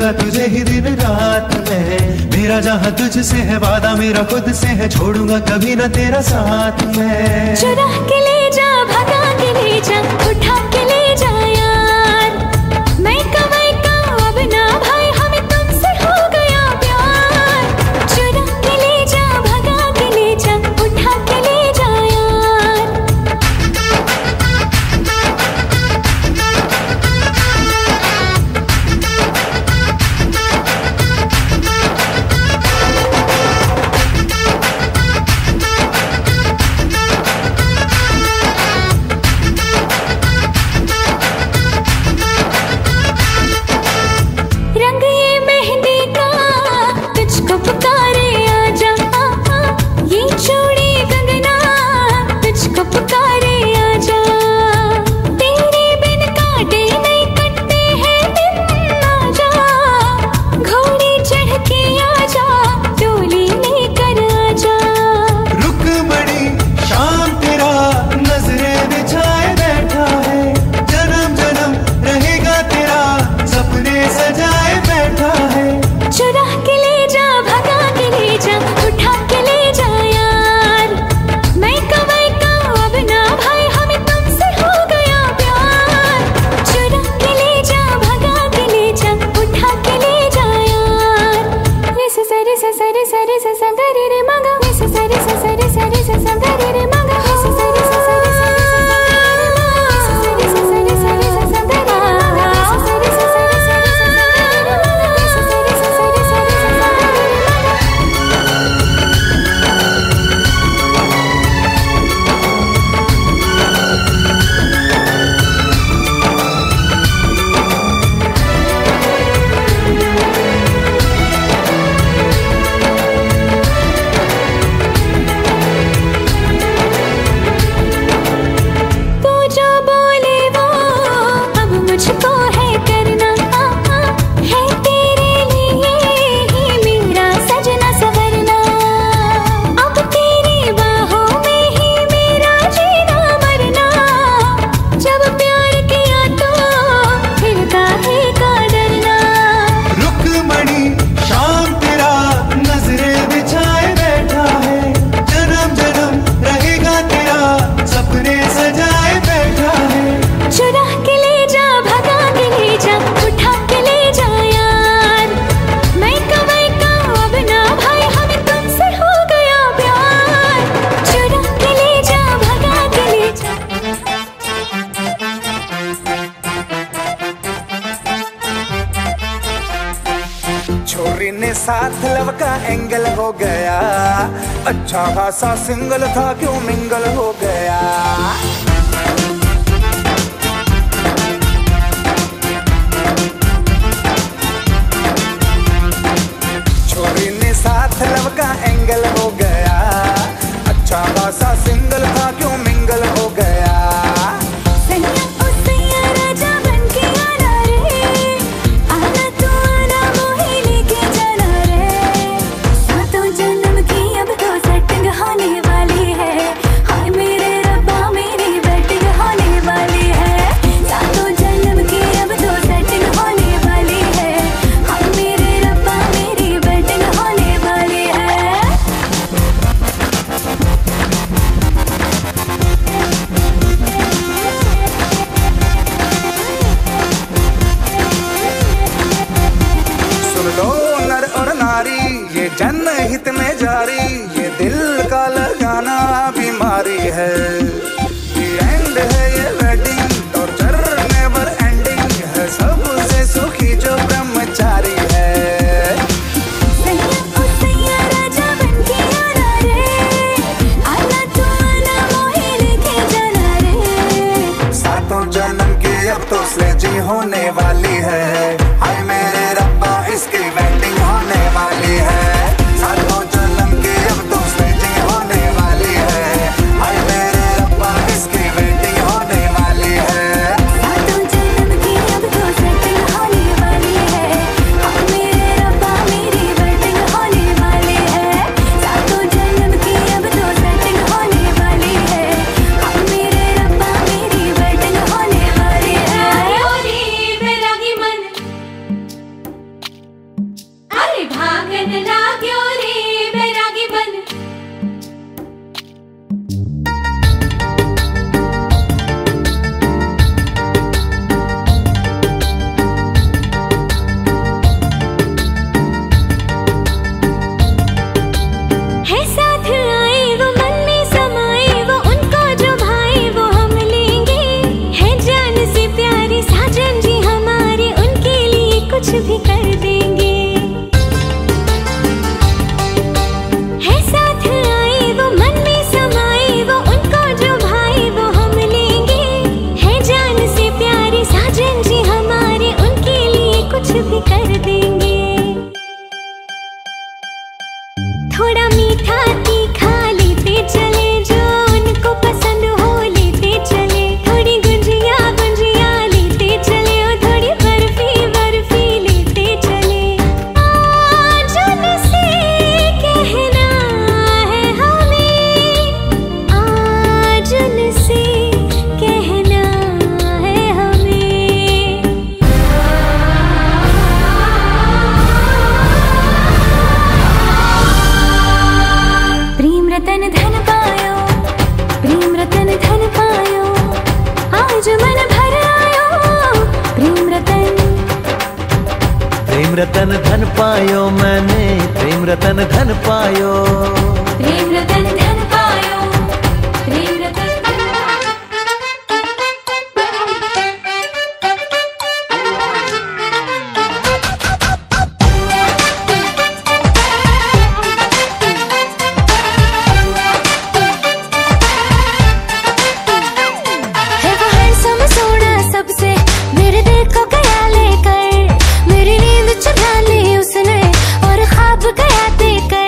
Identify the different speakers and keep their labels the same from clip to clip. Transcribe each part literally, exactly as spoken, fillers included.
Speaker 1: ढूंढूंगा तुझे ही दिन रात में। मेरा जहाँ तुझसे है वादा, मेरा खुद से है, छोड़ूंगा कभी ना तेरा साथ में।
Speaker 2: चुरा के ले जा, भगा के ले जा, उठा के ले जा यार। मैं कमाई का अब ना भाई, हमें तुमसे हो गया प्यार। चुरा के ले जा, भगा के ले जा, उठा के ले जा यार। रंग ये मेहंदी का तुझको पुकारे आजा, ये चूड़ी कंगना तुझको पुकारे आजा। तेरे बिन काटे नहीं कटते हैं दिन, आजा घोड़ी चढ़ के आजा, डोली लेकर आजा।
Speaker 1: रुकमणी शाम तेरा नजरें बिछाए बैठा है, जन्म जन्म रहेगा तेरा, सपने सजाए बैठा है।
Speaker 2: चुरा के ले जा, भगा के ले जा, उठा के ले जा यार। मैं कमाई का अब ना भाई, हमें तुमसे हो गया प्यार। चुरा के ले जा, भगा के ले जा, उठा के ले जा यार। रे से सरे से सरे सरे से सगरे रे मगा, रे से सरे से सरे सरे से सगरे रे मगा, रे से सरे से सरे सरे से सगरे रे मगा, रे से सरे से सरे से सगरे रे मगा, रे से सरे से सरे सरे से सगरे रे मगा, रे से सरे से सरे सरे से सगरे रे मगा। तू जो बोले वो अब मुझको है करना, है तेरे लिए ही मेरा सजना सवरना। अब तेरी बाहों में ही मेरा जीना मरना। जब प्यार किया तो फिर काहे का डरना।
Speaker 1: रुकमणी शाम तेरा नजरें बिछाए बैठा है, जन्म जन्म रहेगा तेरा, सपने सजाए बैठा है।
Speaker 2: चुरा के ले जा, भगा के ले जा, उठा के ले जा यार। मैं कमाई का अब ना भाई, हमें तुमसे हो गया प्यार। चुरा के ले जा, भगा के ले जा।
Speaker 3: छोरी ने साथ लव का एंगल हो गया, अच्छा खासा सिंगल था क्यों मिंगल हो गया। छोरी ने साथ लव का एंगल हो गया, अच्छा खासा सिंगल था क्यों मिंगल हो गया।
Speaker 2: सैया ओ सैया राजा बन के आना रे, आना तू आना मोहे लेके जाना रे। सातों जन्म की अब तो सेटिंग होने वाली है, हाय मेरे रब्बा मेरी वेडिंग होने वाली है। सातों जन्म की अब तो सेटिंग होने वाली है, हाय मेरे रब्बा मेरी वेडिंग होने वाली है।
Speaker 3: सुन लो नर और नारी, ये जनहित में जारी, ये दिल का लगाना बीमारी है। ये एंड है ये वेडिंग, टॉर्चर नेवर एंडिंग है, सबसे सुखी जो ब्रह्मचारी है।
Speaker 2: सैया ओ सैया राजा बन के आना रे, आना तू आना मोहे लेके जाना रे।
Speaker 3: सातों जन्म की अब तो स्लेजिंग होने वाली है, हाय मेरे रब्बा इसकी वेडिंग होने वाली है। सातों जन्म की अब तो स्लेजिंग होने
Speaker 2: मन लाग्यो रे बैरागी बन। है साथ आए वो मन में समाए वो उनको जो भाए वो हम लेंगे। है जान से प्यारे साजन जी हमारे उनके लिए कुछ भी कर देंगे। है साथ आए वो मन में समाए वो उनको जो भाए वो हम लेंगे। है जान से प्यारे साजन जी हमारे उनके लिए कुछ भी कर देंगे। थोड़ा मीठा तीखा लेते चले जो उनको पसंद हो लेते चले। थोड़ी गुंजिया गुंजिया लेते चले और थोड़ी बर्फी बर्फी लेते चले। आज उनसे कहना है हमें, आज उनसे कहना है हमें। प्रेम रतन धन पायो, प्रेम रतन धन पायो, आज मन भर आयो। प्रेम रतन
Speaker 1: प्रेम रतन धन पायो मैंने, प्रेम रतन धन पायो।
Speaker 2: प्रेम रतन धन पायो, प्रेम रतन धन है वो हैंडसम सोना सबसे मेरे दिल को गया लेकर। मेरी नींद चुरा ली उसने और ख्वाब गया देकर।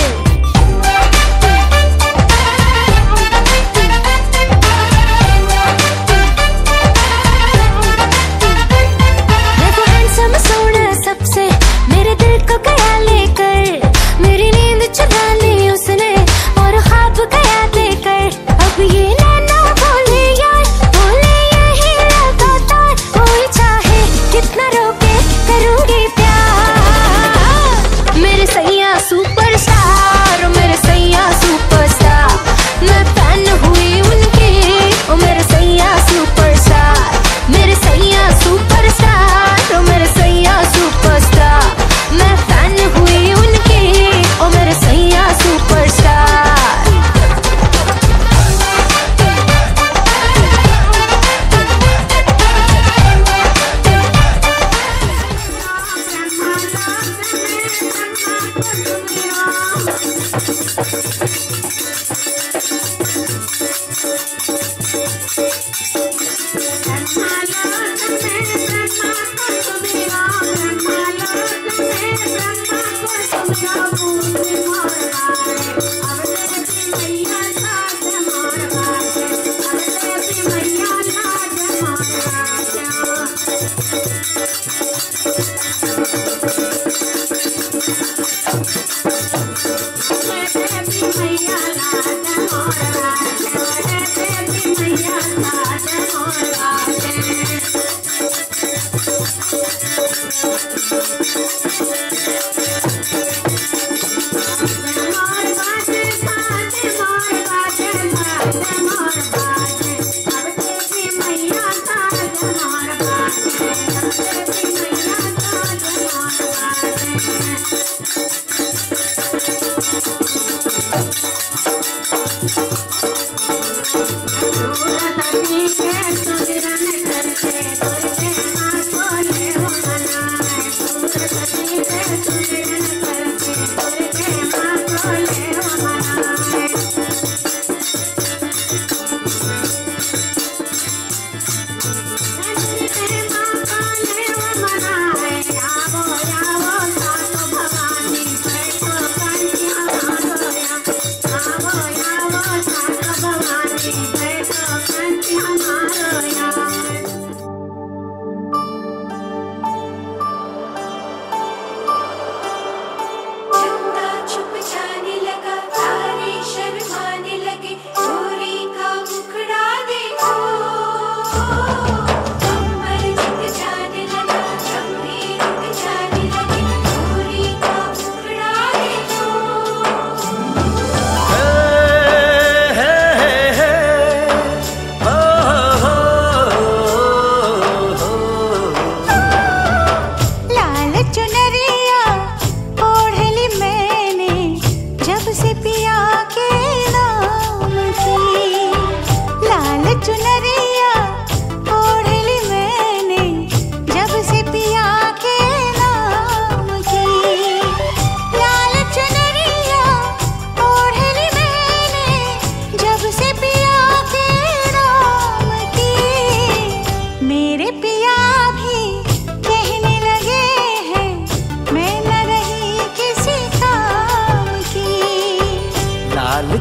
Speaker 2: है वो हैंडसम सोना सबसे मेरे दिल को गया लेकर। मेरी नींद चुरा ली उसने और ख्वाब गया देकर। अब ये नैना बोले यार बोले यही लगातार। कोई चाहे कितना रोके करूंगी प्यार। मेरे सैया सुपरस्टार, मेरे सैया सुपरस्टार। मैं फैन हुई उनकी ओ मेरे सैया सुपरस्टार। मेरे सैया सुपरस्टार ओ मेरे सैया सुपरस्टार। मैं फैन हुई उनकी ओ मेरे सैया सुपरस्टार। हमारो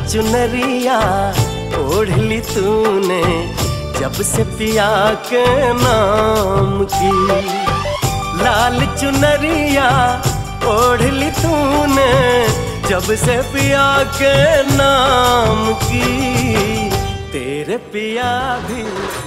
Speaker 4: चुनरिया ओढ़ ली तूने जब से पिया के नाम की। लाल चुनरिया ओढ़ ली तूने जब से पिया के नाम की। तेरे पिया भी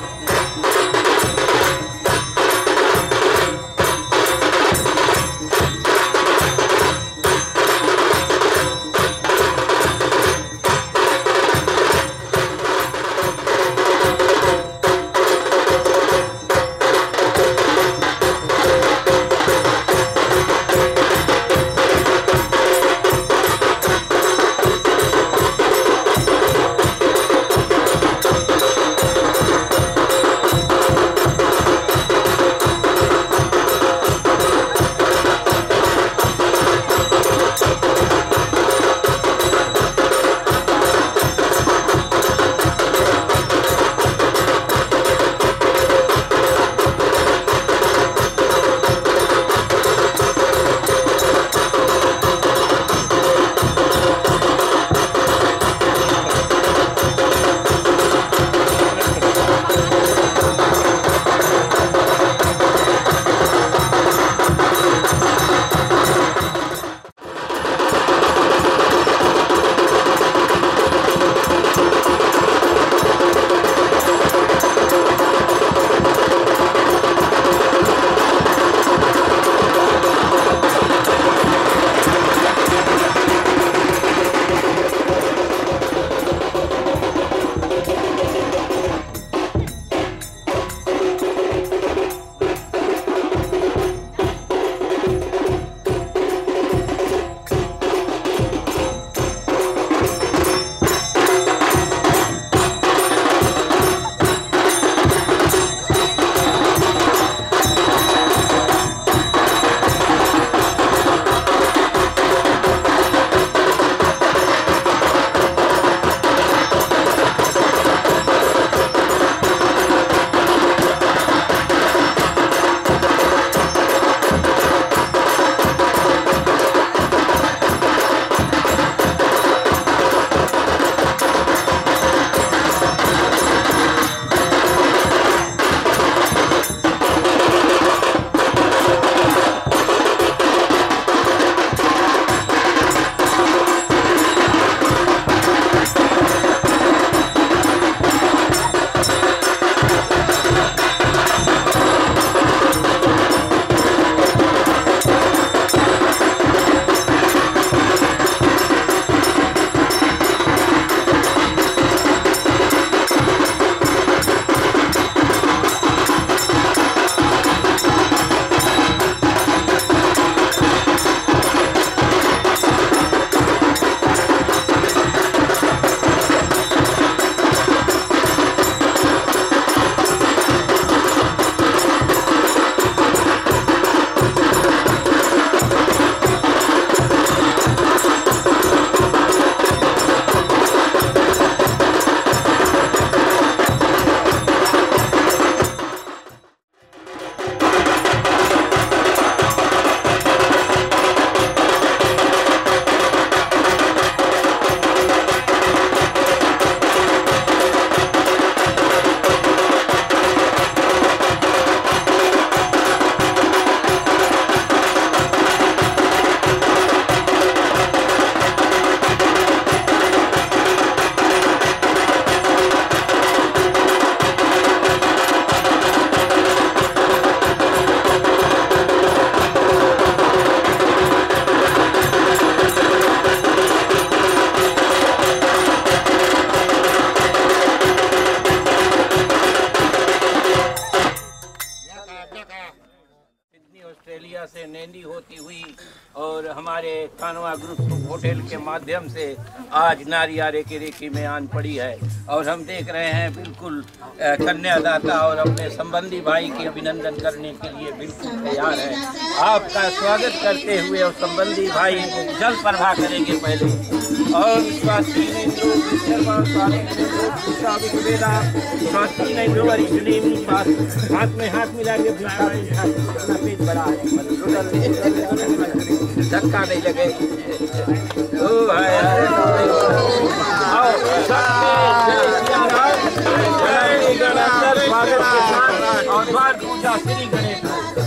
Speaker 5: ऑस्ट्रेलिया से नैनी होती हुई और हमारे कानवा ग्रुप होटल के माध्यम से आज नारियारे की रेखी में आन पड़ी है। और हम देख रहे हैं बिल्कुल कन्यादाता और अपने संबंधी भाई की अभिनंदन करने के लिए बिल्कुल तैयार है। आपका स्वागत करते हुए और संबंधी भाई जल प्रवाह करेंगे। पहले और स्वास्थ्य नेन्द्रो शर्मा स्वास्थ्य नेन्द्रो अरिष्टनेमी हाथ में हाथ मिला के अपना पेट बड़ा धक्का नहीं लगे। ओ हाय स्वागत के साथ और द्वार पूजा श्री गणेश।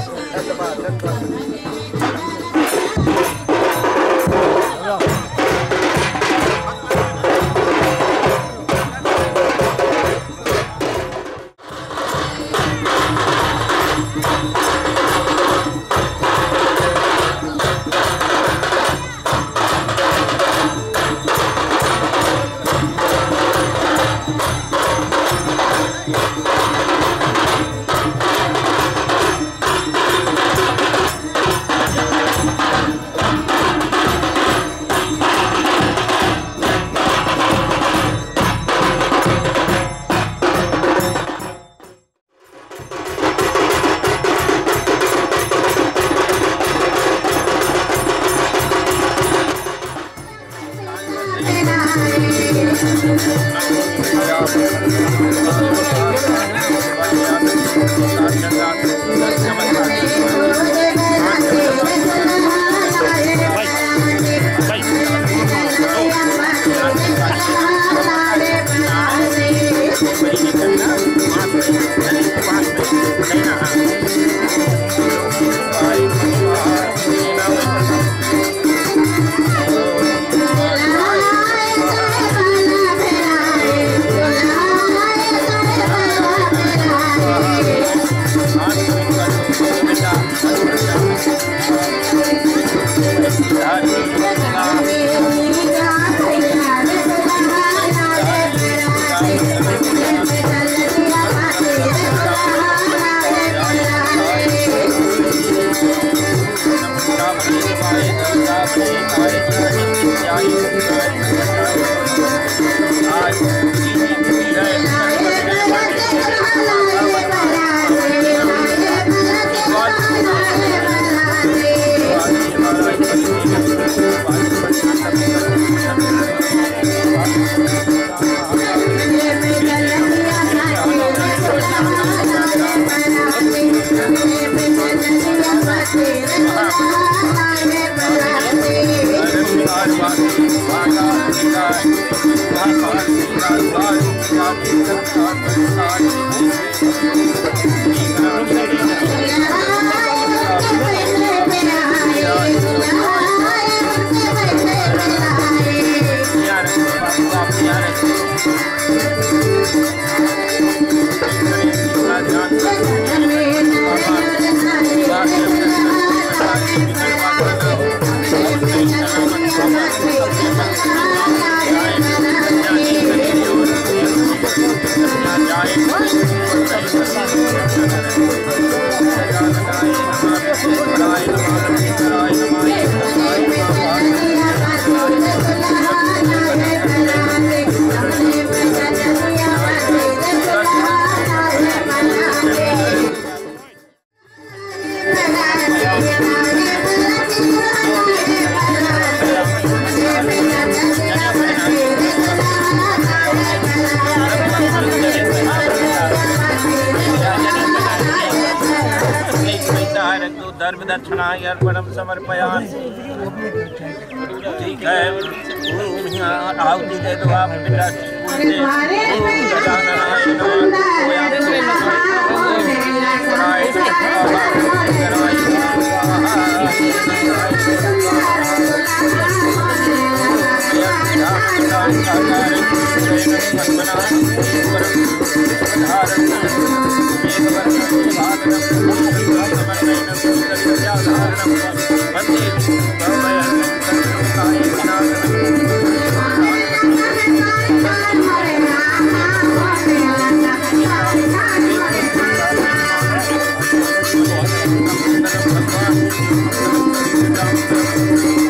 Speaker 5: धर्म दक्षिणाय अर्पणम समर्पयामि। ठीक है, आहुति दे दो आप बेटा।
Speaker 2: Thank you.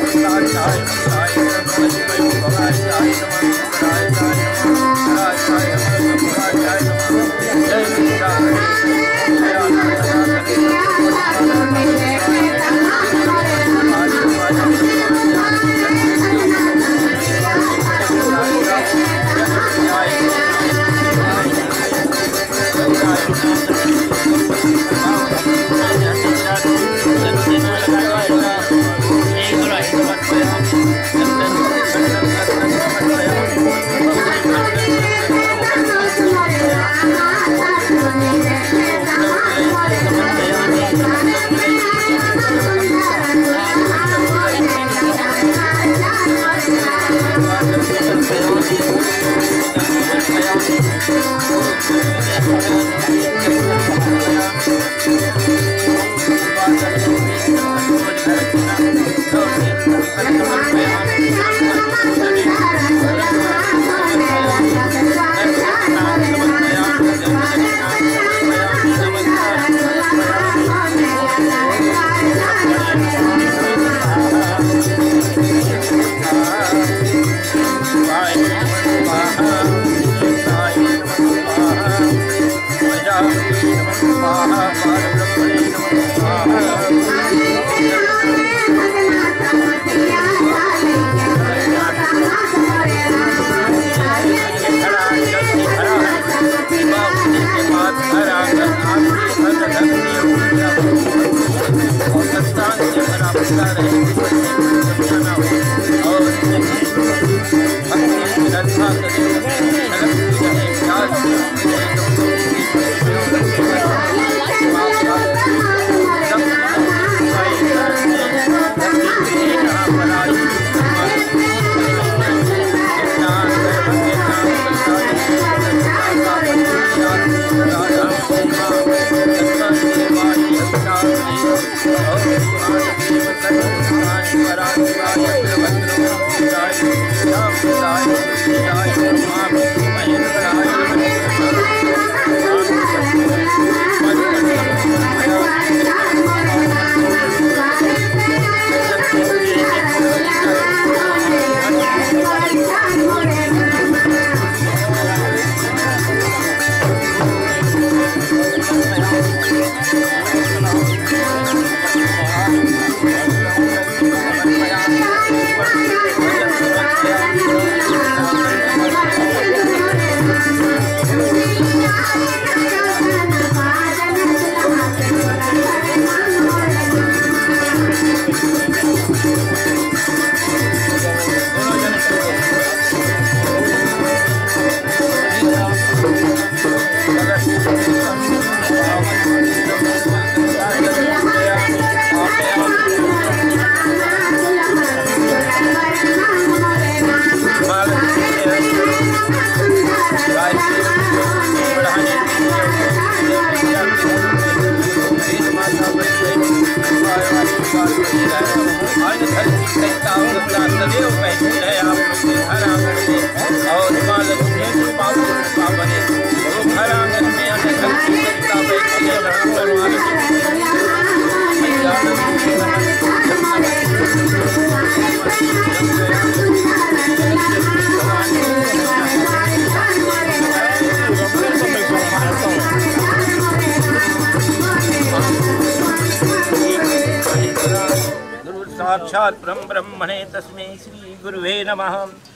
Speaker 5: साक्षात् परं ब्रह्मणे तस्मै श्री गुरुवे नमः।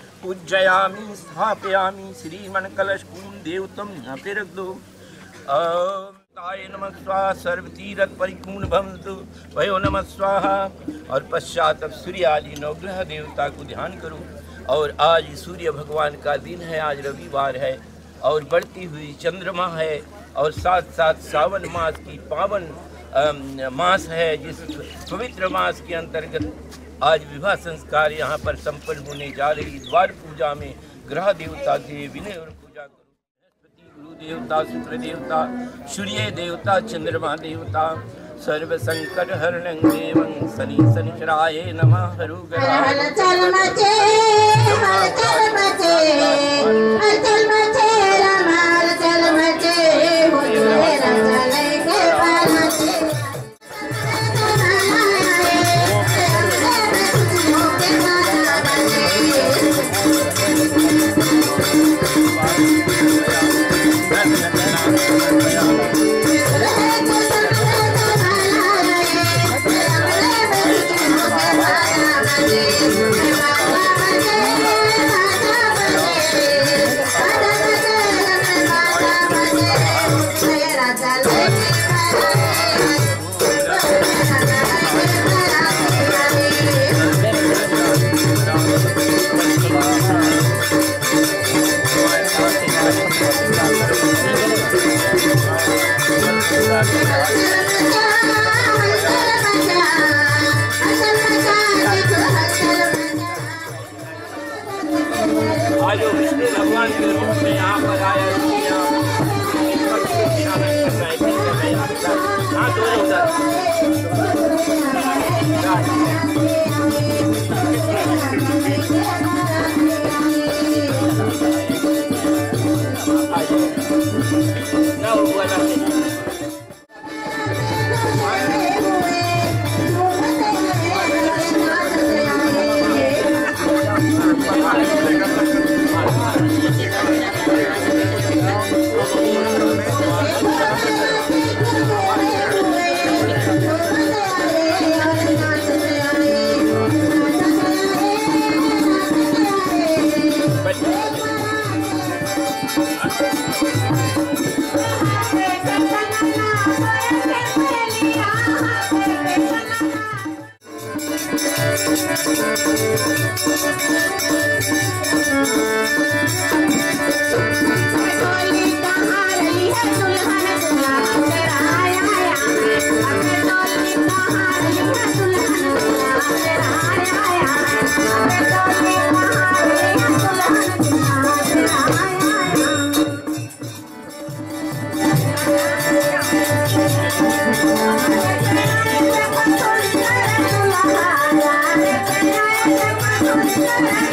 Speaker 5: पूजयामि स्थापयामि श्रीमणकलशकुं देवतं नपिरग्धो ताय नमः स्वाहा सर्वतीरथ परिपूर्ण भवन्तु वयो नमः स्वाहा। और पश्चात अब सूर्य आदि नवग्रह देवता को ध्यान करो। और आज सूर्य भगवान का दिन है, आज रविवार है और बढ़ती हुई चंद्रमा है और साथ साथ सावन मास की पावन मास है, जिस पवित्र मास के अंतर्गत आज विवाह संस्कार यहाँ पर संपन्न होने जा रही। द्वार पूजा में ग्रह देवता के विनय और पूजा करो। बृहस्पति गुरु देवता, शुक्र देवता, सूर्य देवता, चंद्रमा देवता, सर्व संकट हरणं देवं शनि शनिचराय नमः। हरुगराय चल मचे चल मचे चल मचे रमाल चल मचे हो मेरा चले के पालचे आज विष्णु भगवान के रूप में यहाँ पर आया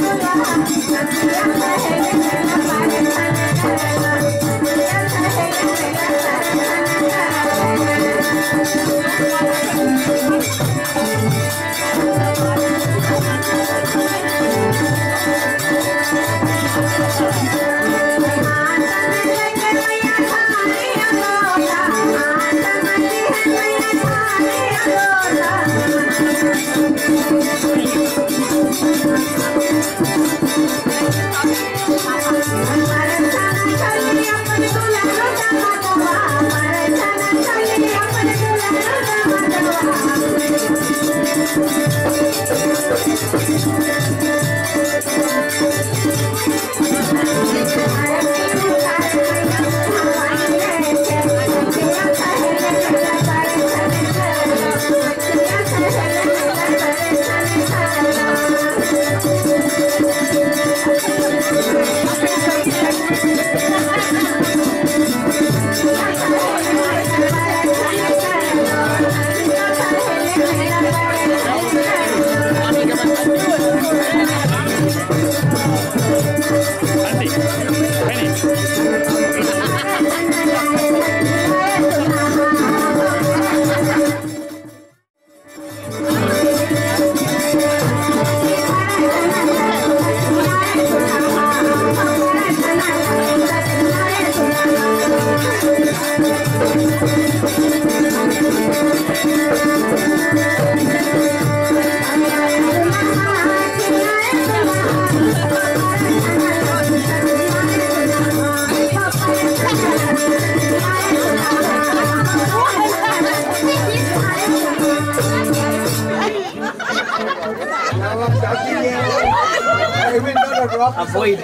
Speaker 5: Avoid.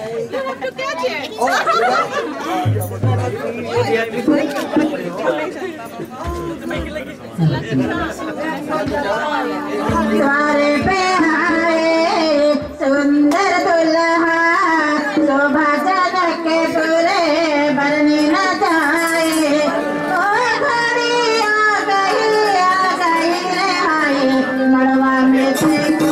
Speaker 6: द्वारे पे आए सुंदर दुल्हा शोभा जनक के पूरे बरनी न जाए। ओ घड़ी आ गई आ गई रे आई मड़वा में देखो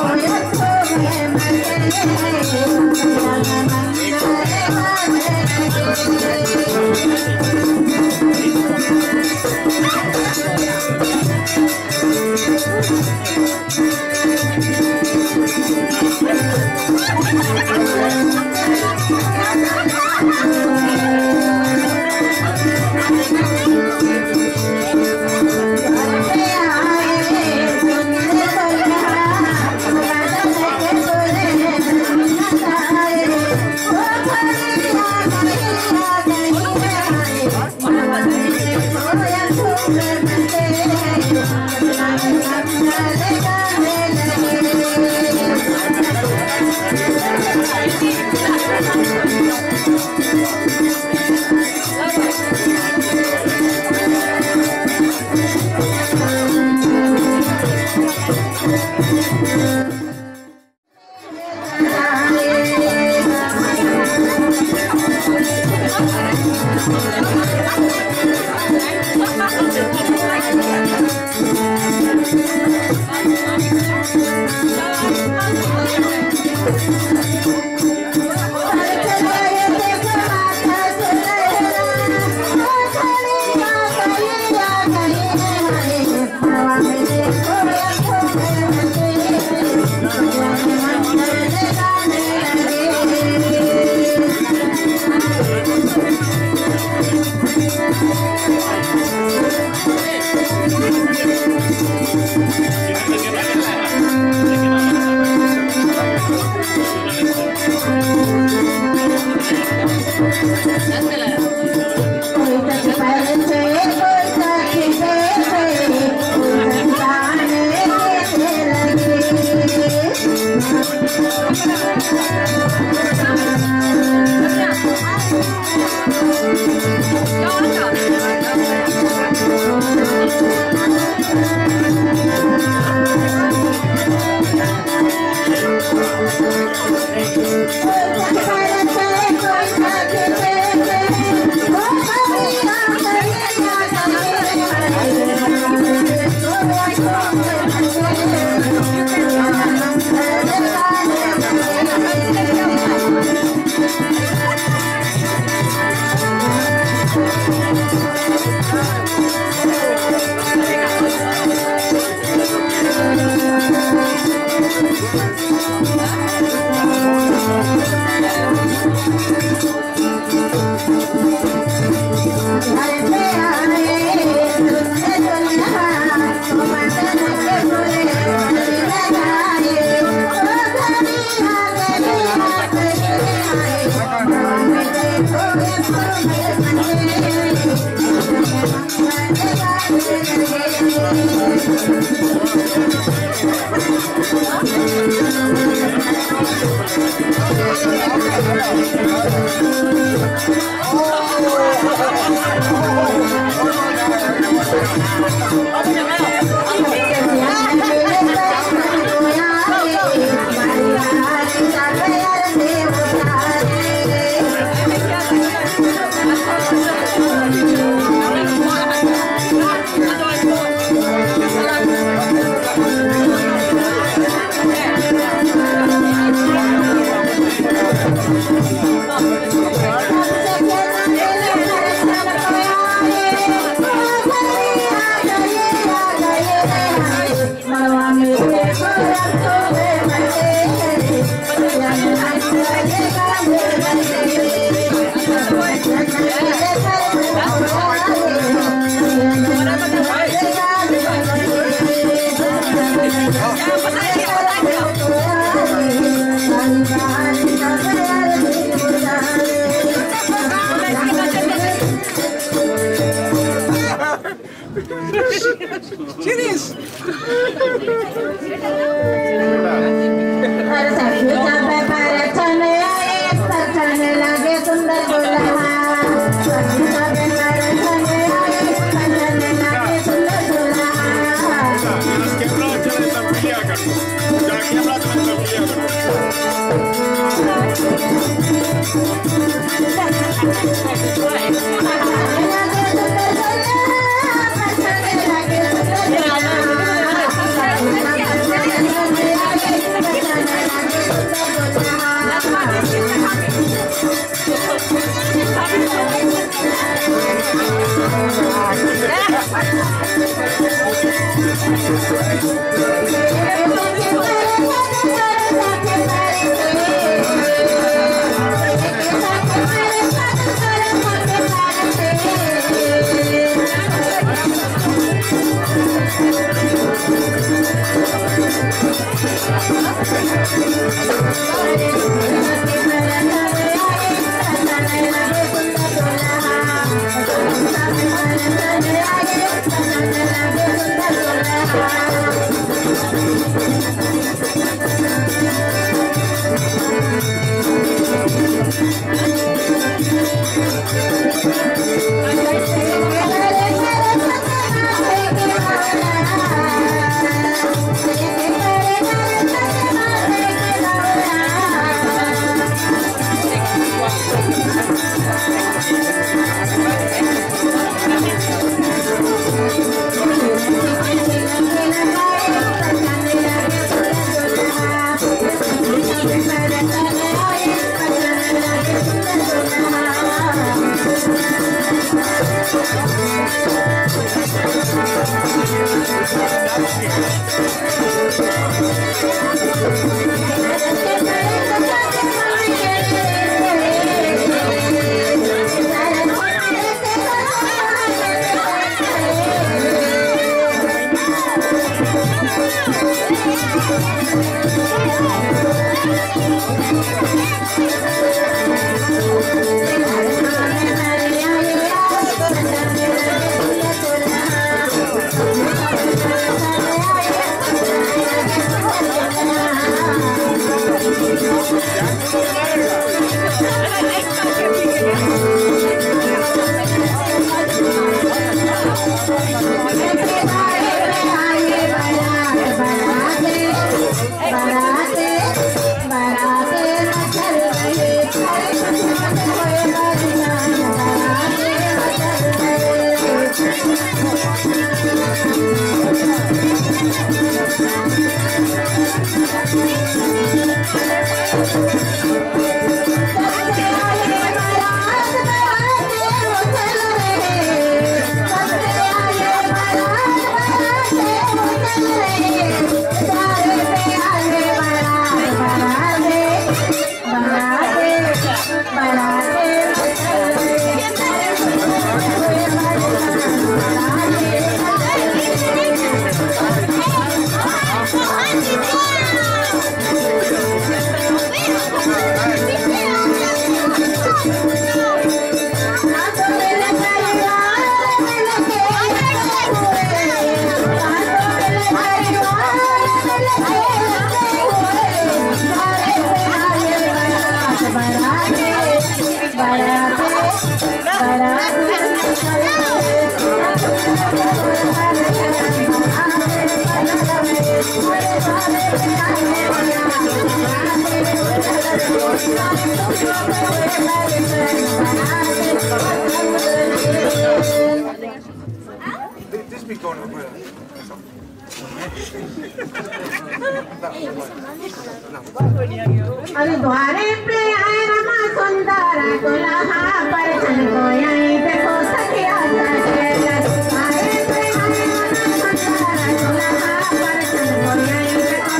Speaker 2: Thank you. Yeah.
Speaker 3: This be going over.
Speaker 6: अरे द्वारे पे आए रमा सुंदर दुल्हा पर चल गोया देखो सखिया द्वारे पे आए रमा सुंदर दुल्हा पर चल गोया देखो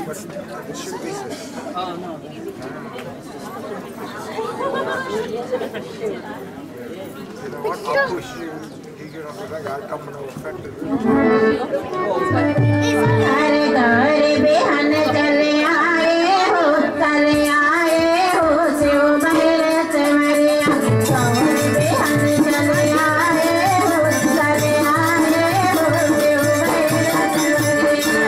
Speaker 6: बेहन चले आए हो, चले आए हो शिव बहेरे चमरिया। गौर बेहन चले आए हो, चले आए हो Shiv बहेरे Chamaria.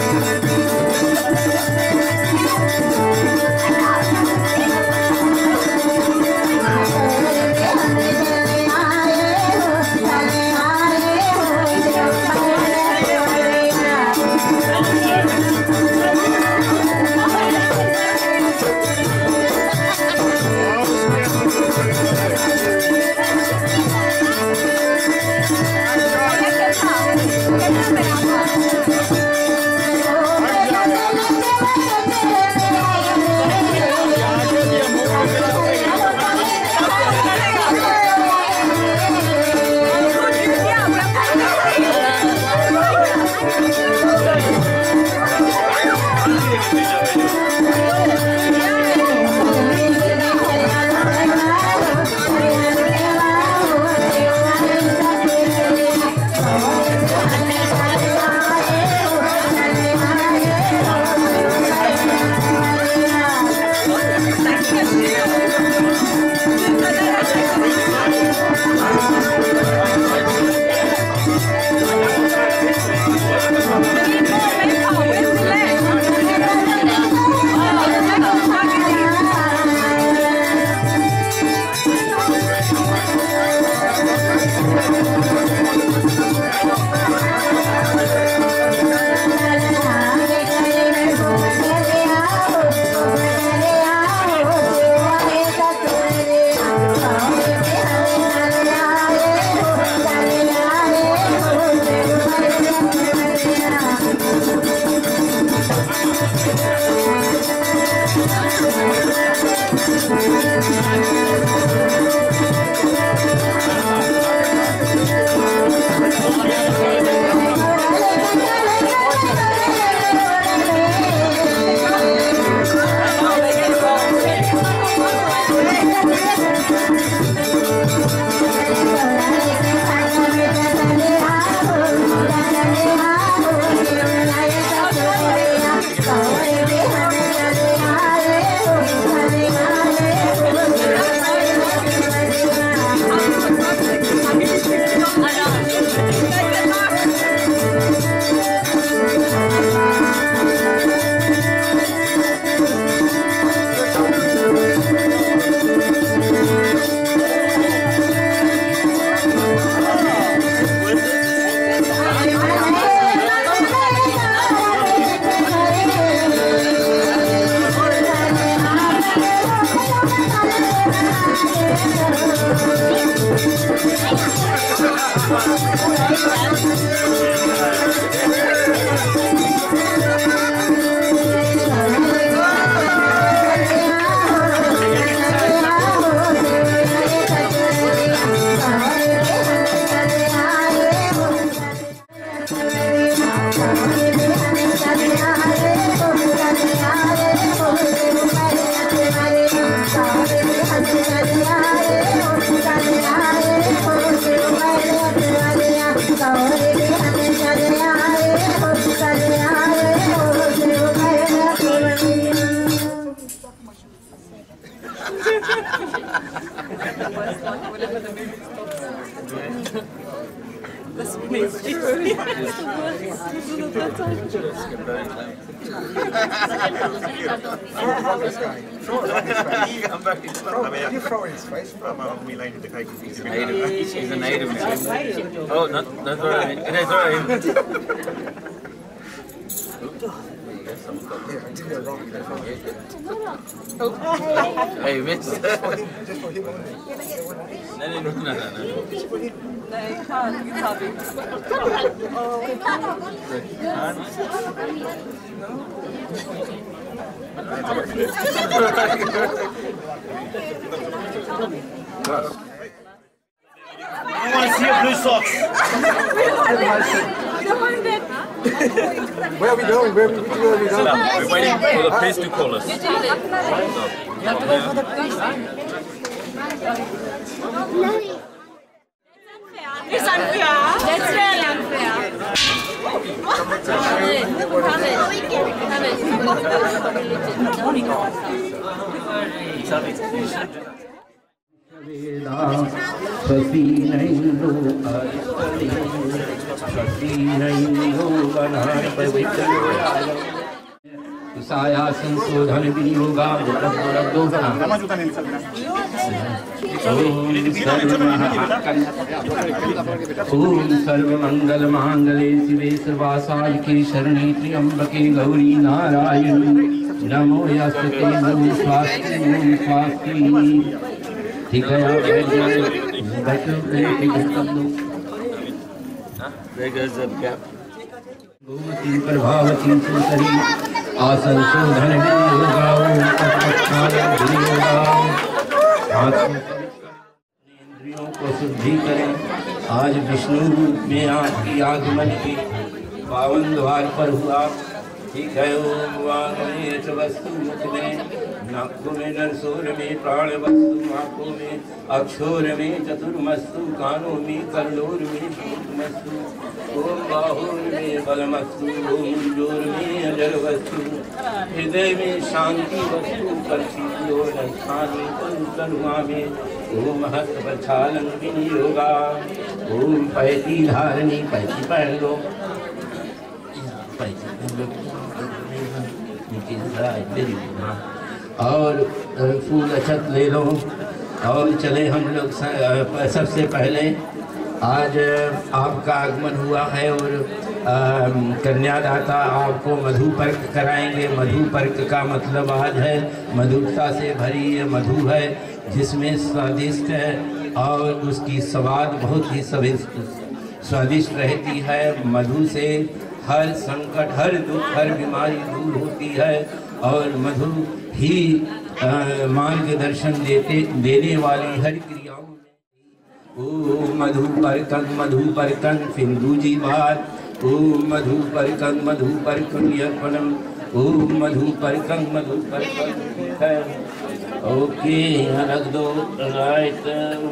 Speaker 7: You throw in his face. We landed the cake.
Speaker 5: He's a native. He's a native. Oh, not, not throw it in. No, throw it in. Hey, you missed.
Speaker 7: Just for him. Just for him only.
Speaker 5: No, no, no, no, no.
Speaker 7: I want to see your blue socks.
Speaker 2: We don't want it.
Speaker 8: Where are we going? Where are we, where are we going?
Speaker 9: We're waiting for the priest to call us.
Speaker 10: You have to wait for the priest.
Speaker 2: It's unfair. That's very unfair.
Speaker 10: Come in. Come in. Come in.
Speaker 5: साया संशोधन विनियोगा ओम सर्वमंगल मांगले शिवे सर्वासाधिके शरणे त्र्यंबके गौरी नारायणी नमो यस्ते नमो स्वास्ति नमो स्वास्ति। ठीक है आप बैठो गोमती प्रभावती सुंदरी आसन शोधन विनियोगा इंद्रियों को शुद्धि करें। आज विष्णु रूप में आपकी आगमन की पावन द्वार पर हुआ। ठीक है ओम वांगमेत वस्तु मुख में नाकों में नरसोर में प्राण वस्तु आँखों में अक्षोर में चतुर्मस्तु कानों में करलोर में सूक्ष्मस्तु ओम बाहुर में बलमस्तु ओम जोर में अजर वस्तु हृदय में शांति वस्तु परशीलो स्थानी तनुआ में ओम हस्त प्रक्षालन विनियोगा ओम पैती धारणी पैती पहन लो और फूल अक्षत ले लो और चले हम लोग। सबसे पहले आज आपका आगमन हुआ है और कन्यादाता आपको मधुपर्क कराएंगे। मधुपर्क का मतलब आज है मधुरता से भरी ये मधु है जिसमें स्वादिष्ट है और उसकी स्वाद बहुत ही स्वादिष्ट रहती है। मधु से हर संकट हर दुख हर बीमारी दूर होती है और मधु ही मार्गदर्शन देते देने वाली हर क्रियाओं में ओ मधु परकन मधु परकन फिर दूजी बार ओ मधु परकन मधु परकन अर्पणम ओ मधु परकन मधु परकन है। ओके रख दो राइट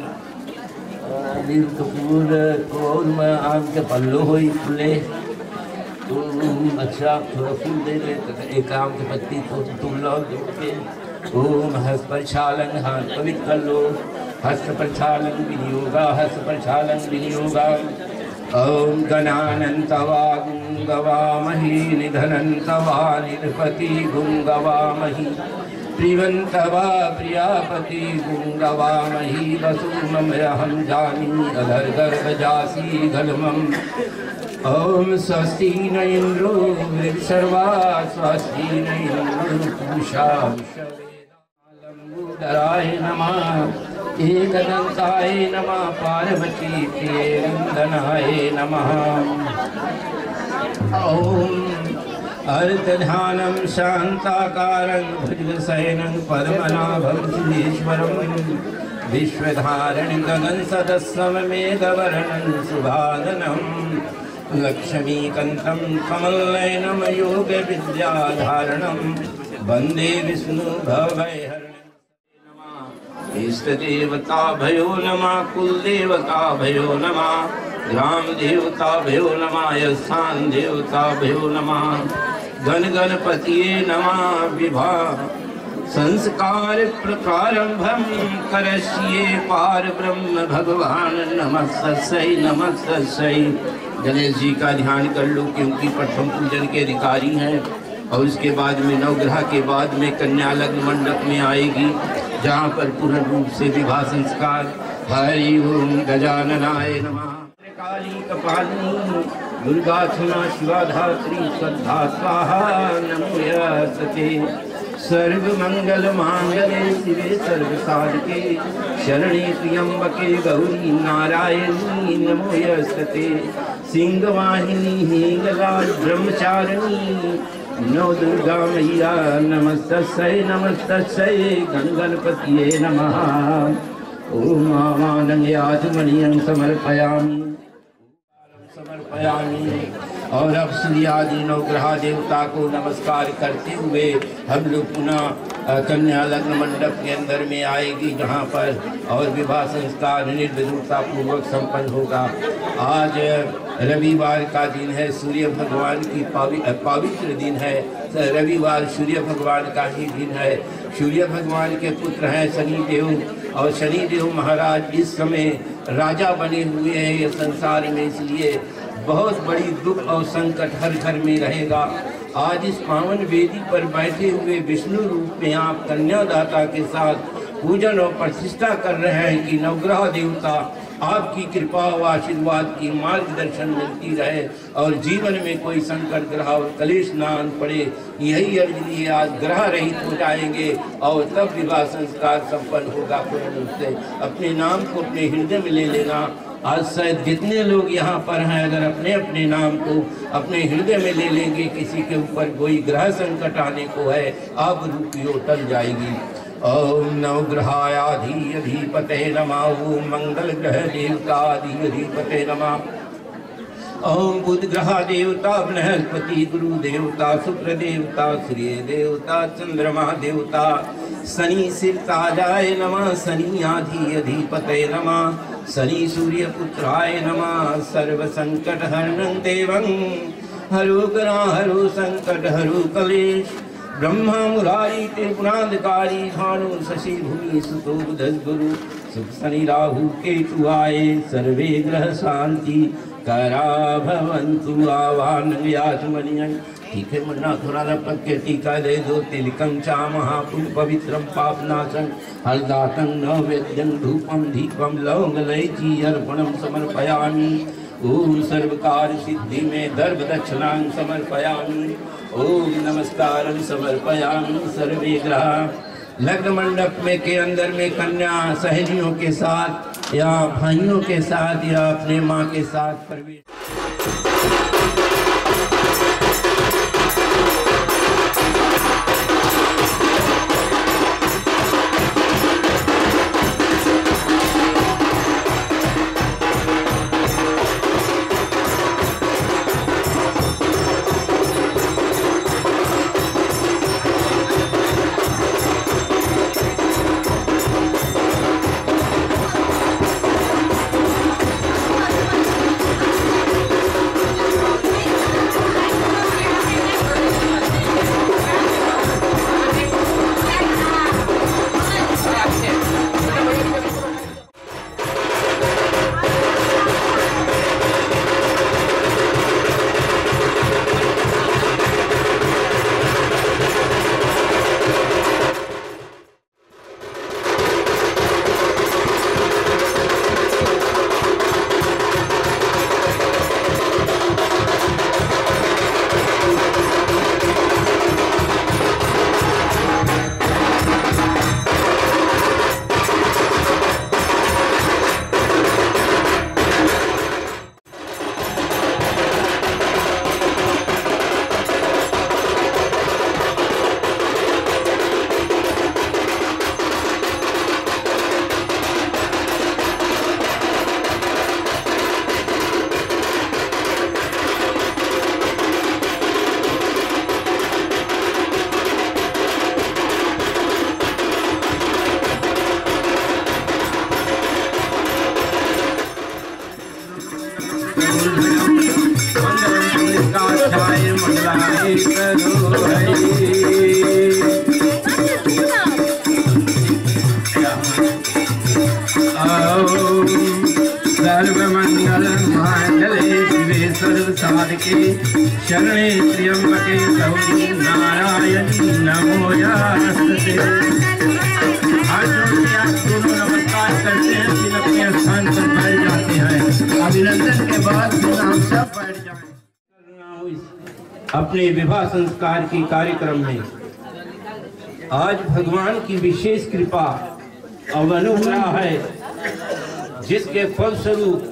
Speaker 5: दिल कपूर को मैं आपके पल्लो हो फुले तो अच्छा थोड़ा फूल दे दे एक आम की पत्ती को तुम लो के ओम हस्त प्रक्षालन हाथ पवित्र कर लो हस्त प्रक्षालन विनियोगा हस्त प्रक्षालन विनियोगा ओम गणानंतवा गुंगवामहि निधनंतवा निरपति गुंगवामहि प्रियंतवा प्रियापति गुंगवामहि वसुममहं जानी अधर गर्भ जासी गलमम ओम स्वस्ति न इंद्रो सर्वा स्वस्ति न इंद्रो पूषा लंबोदराय नमः एकदंताय नमः पार्वती प्रिय नंदनाय नमः। ओम अर्धध्यानं शांताकारं भुजगशयनं पद्मनाभं सुरेश्वरं विश्वधारणं गगन सदस्सममेघवर्णं सुभाननं लक्ष्मीकंठं कमलनयनं योग विद्याधारणं वंदे विष्णु भवभयहरणं। इष्ट देवता भयो नमः कुल देवता भयो नमः ग्राम देवता भयो नमः स्थान देवता भयो नमः गण गणपतिये नमः विवाह संस्कार प्रारंभम करस्ये पार ब्रह्म भगवान नमस्तस्यै नमस्तस्यै। गणेश जी का ध्यान कर लो क्योंकि प्रथम पूजन के अधिकारी हैं और उसके बाद में नवग्रह के बाद में कन्या लग्न मंडप में आएगी जहाँ पर पूर्ण रूप से विवाह संस्कार। हरि ओम गजाननाय नमः। काली कपालिनी दुर्गा क्षमा शिवा धात्री श्रद्धा स्वाहा नमोस्तुते। सर्व मंगल मांगले शिवे सर्व साधके शरणे त्र्यंबके गौरी नारायणी नमोस्तुते। सिंहवाहिनी हिंगलाज ब्रह्मचारिणी नौ दुर्गा मैया नमस्तस्यै नमस्तस्यै गण गणपतिये नमः। ओम आमानंग आचमनीयं समर्पयामि समर्पयामि। और अब सूर्य आदि नवग्रह देवता को नमस्कार करते हुए हम लोग पुनः कन्या लग्न मंडप के अंदर में आएगी, जहाँ पर और विवाह संस्कार निर्विघ्नता पूर्वक संपन्न होगा। आज रविवार का दिन है, सूर्य भगवान की पावि पवित्र दिन है। रविवार सूर्य भगवान का ही दिन है। सूर्य भगवान के पुत्र हैं शनिदेव, और शनिदेव महाराज इस समय राजा बने हुए हैं ये संसार में, इसलिए बहुत बड़ी दुख और संकट हर घर में रहेगा। आज इस पावन वेदी पर बैठे हुए विष्णु रूप में आप कन्यादाता के साथ पूजन और प्रतिष्ठा कर रहे हैं कि नवग्रह देवता आपकी कृपा व आशीर्वाद की मार्गदर्शन मिलती रहे और जीवन में कोई संकट ग्रह और कलेश ना आन पड़े। यही अर्ज लिए आज ग्रह रहित हो जाएंगे और तब विवाह संस्कार संपन्न होगा पूर्ण रूप से। अपने नाम को अपने हृदय में ले लेना। आज शायद जितने लोग यहाँ पर हैं, अगर अपने अपने नाम को अपने हृदय में ले लेंगे, किसी के ऊपर कोई ग्रह संकट आने को है, अब रूपियों टल जाएगी। ओम नवग्रहाधिपते नमः। ओम मंगल ग्रह देवताधिपते नमः। ओम बुध ग्रह देवता बृहस्पति गुरु देवता शुक्र देवता सूर्य देवता चंद्रमा देवता शनि सिरताजाय नमः। शनि आधि अधिपते नमः। शनि सूर्य पुत्राय नमः। सर्व संकट हरणं देवं हरो ग्रह हरो संकट हरो कलेश। ब्रह्मा मुरारी त्रिपुरांधकारी भानु शशि भूमि सुतो बुधस गुरु सुख शनि राहु केतु आए। सर्वे ग्रह शांति करा भवन्तु। आवाहन व्यासमनियन। ठीक है मुन्ना, थोड़ा सा पक के टीका दे दो। तिलकं चा महापुर पवित्रम पापनाशं हरदातं नैवेद्यं धूपं दीपं लौंगलैची अर्पणं समर्पयामि। ओम सर्वकार सिद्धि में दर्भ दक्षिणां समर्पयामि। ओम नमस्कारं समर्पयामि। सर्वे ग्रह लग्न मंडप में के अंदर में कन्या सहेलियों के साथ या भाइयों के साथ या अपने माँ के साथ प्रवेश। शरणे त्र्यंबके गौरी नारायणी नमोस्तुते। आज दोनों नमस्कार करते हैं, फिर अपने स्थान पर बैठ जाते हैं। अभिनंदन के बाद हम सब बैठ जाएं। अपने विवाह संस्कार के कार्यक्रम में आज भगवान की विशेष कृपा और अनुग्रह है, जिसके फलस्वरूप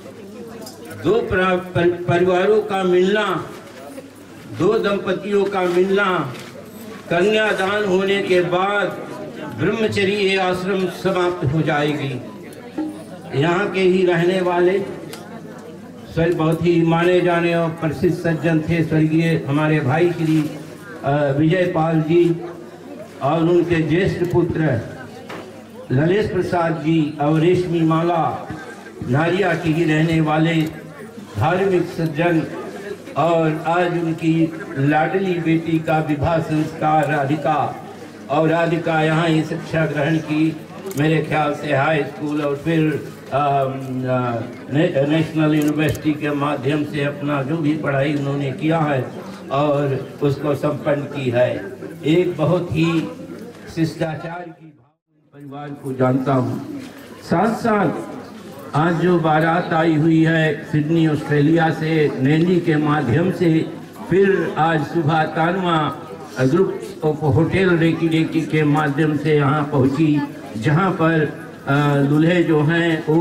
Speaker 5: दो परिवारों का मिलना, दो दंपतियों का मिलना, कन्यादान होने के बाद ब्रह्मचर्य आश्रम समाप्त हो जाएगी। यहाँ के ही रहने वाले स्वर्ग बहुत ही माने जाने और प्रसिद्ध सज्जन थे स्वर्गीय हमारे भाई श्री विजय पाल जी और उनके ज्येष्ठ पुत्र ललेश प्रसाद जी और रेशमी माला नारिया की ही रहने वाले धार्मिक सज्जन, और आज उनकी लाडली बेटी का विवाह संस्कार राधिका, और राधिका यहाँ ही शिक्षा ग्रहण की मेरे ख्याल से हाई स्कूल और फिर आ, आ, ने, नेशनल यूनिवर्सिटी के माध्यम से अपना जो भी पढ़ाई उन्होंने किया है और उसको संपन्न की है। एक बहुत ही शिष्टाचार की परिवार को जानता हूँ। साथ साथ आज जो बारात आई हुई है सिडनी ऑस्ट्रेलिया से नैनी के माध्यम से, फिर आज सुबह Tanwa group of hotel recce recce के माध्यम से यहाँ पहुँची, जहाँ पर दूल्हे जो हैं वो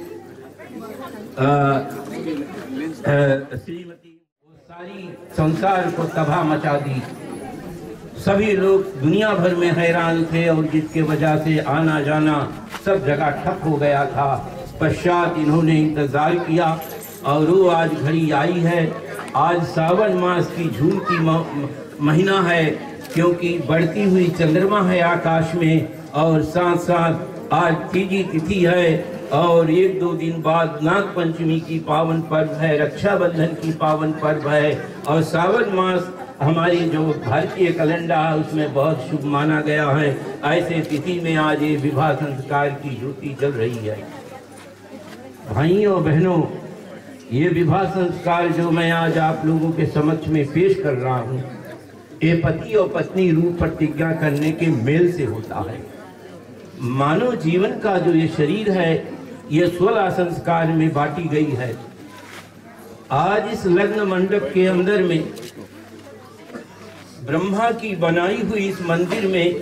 Speaker 5: श्रीमती सारी संसार को तबाह मचा दी। सभी लोग दुनिया भर में हैरान थे और जिसके वजह से आना जाना सब जगह ठप हो गया था। पश्चात इन्होंने इंतजार किया और वो आज घड़ी आई है। आज सावन मास की जून की महीना है, क्योंकि बढ़ती हुई चंद्रमा है आकाश में, और साथ साथ आज तीजी तिथि है और एक दो दिन बाद नाग पंचमी की पावन पर्व है, रक्षाबंधन की पावन पर्व है, और सावन मास हमारी जो भारतीय कैलेंडर है उसमें बहुत शुभ माना गया है। ऐसे तिथि में आज ये विवाह संस्कार की ज्योति जल रही है। भाइयों बहनों, ये विवाह संस्कार जो मैं आज आप लोगों के समक्ष में पेश कर रहा हूँ, ये पति और पत्नी रूप प्रतिज्ञा करने के मेल से होता है। मानव जीवन का जो ये शरीर है ये सोलह संस्कार में बांटी गई है। आज इस लग्न मंडप के अंदर में ब्रह्मा की बनाई हुई इस मंदिर में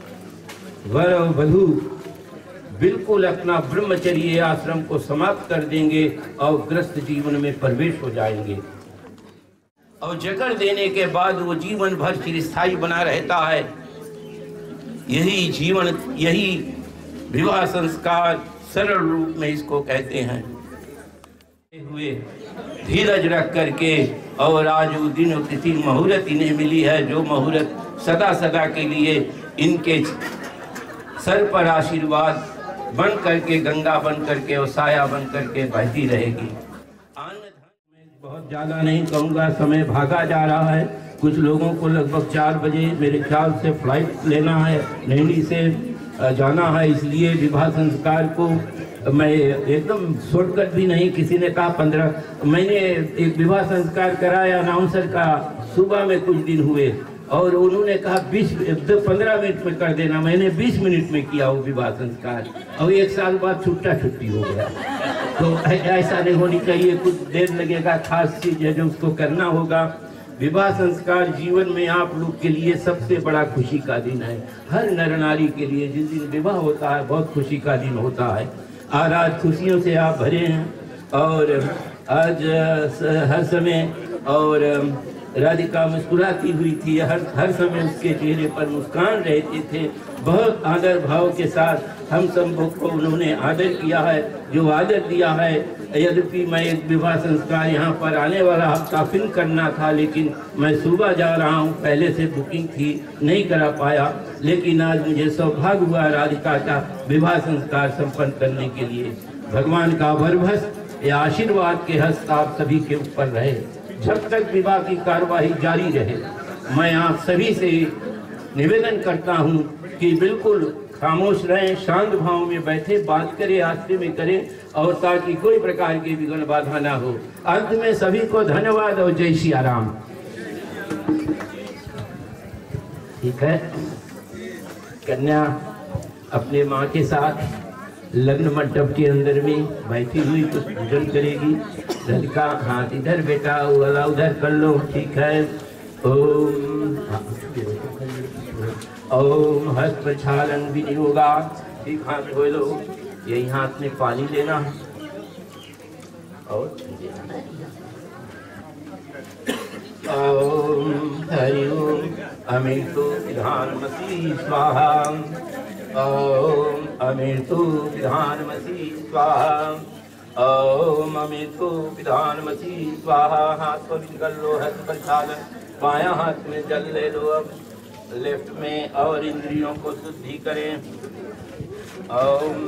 Speaker 5: वर और वधू बिल्कुल अपना ब्रह्मचर्य आश्रम को समाप्त कर देंगे और ग्रस्त जीवन में प्रवेश हो जाएंगे, और जकड़ देने के बाद वो जीवन भर चिरस्थायी बना रहता है। यही जीवन, यही विवाह संस्कार सरल रूप में इसको कहते हैं। हुए धीरज रख करके, और आज वो दिन तिथि मुहूर्त इन्हें मिली है, जो मुहूर्त सदा सदा के लिए इनके सर पर आशीर्वाद बन करके, गंगा बन करके और साया बन करके बहती रहेगी। बहुत ज़्यादा नहीं कहूँगा, समय भागा जा रहा है। कुछ लोगों को लगभग चार बजे मेरे ख्याल से फ्लाइट लेना है, नैनी से जाना है, इसलिए विवाह संस्कार को मैं एकदम शॉर्टकट भी नहीं। किसी ने कहा पंद्रह, मैंने एक विवाह संस्कार कराया अनाउंसर का, सुबह में कुछ दिन हुए, और उन्होंने कहा बीस पंद्रह मिनट में कर देना। मैंने बीस मिनट में किया वो विवाह संस्कार, और एक साल बाद छुट्टा छुट्टी हो गया। तो ऐसा नहीं होनी चाहिए, कुछ देर लगेगा, खास चीज है जो उसको करना होगा। विवाह संस्कार जीवन में आप लोग के लिए सबसे बड़ा खुशी का दिन है। हर नर नारी के लिए जिस दिन विवाह होता है बहुत खुशी का दिन होता है। और आज खुशियों से आप भरे हैं, और आज हर समय, और राधिका मुस्कुराती हुई थी, हर हर समय उसके चेहरे पर मुस्कान रहते थे। बहुत आदर भाव के साथ हम सब को उन्होंने आदर किया है। जो आदर दिया है, यद्यपि मैं एक विवाह संस्कार यहाँ पर आने वाला हफ्ता फिल्म करना था, लेकिन मैं सुबह जा रहा हूँ, पहले से बुकिंग थी, नहीं करा पाया, लेकिन आज मुझे सौभाग्य हुआ राधिका का विवाह संस्कार संपन्न करने के लिए। भगवान का वरभस या आशीर्वाद के हस्त आप सभी के ऊपर रहे, जब तक विवाह की कार्यवाही जारी रहे। मैं आप सभी से निवेदन करता हूँ कि बिल्कुल खामोश रहें, शांत भाव में बैठे, बात करें, आस्ते में करें, और ताकि कोई प्रकार की विघ्न बाधा ना हो। अंत में सभी को धन्यवाद और जय श्री राम। ठीक है, कन्या अपने माँ के साथ लग्न मंडप के अंदर में बैठी हुई कुछ पूजन करेगी। लड़का हाथ इधर बेटा, वाला उधर कर लो, ठीक है। ओम ओम हस्त प्रक्षालन विनियोगा, ठीक, हाथ धो लो। यही हाथ में पानी लेना है और ओम हरि ओम अमृतो विधानमसी स्वाहा, ओम अमृतो विधानमसी स्वाहा, ओम अमितो विधानमसी स्वाहा। हाथ को भी कर लो, हस्त प्रक्षालन। बायां हाथ में जल ले लो अब लेफ्ट में, और इंद्रियों को शुद्धि करें। ओम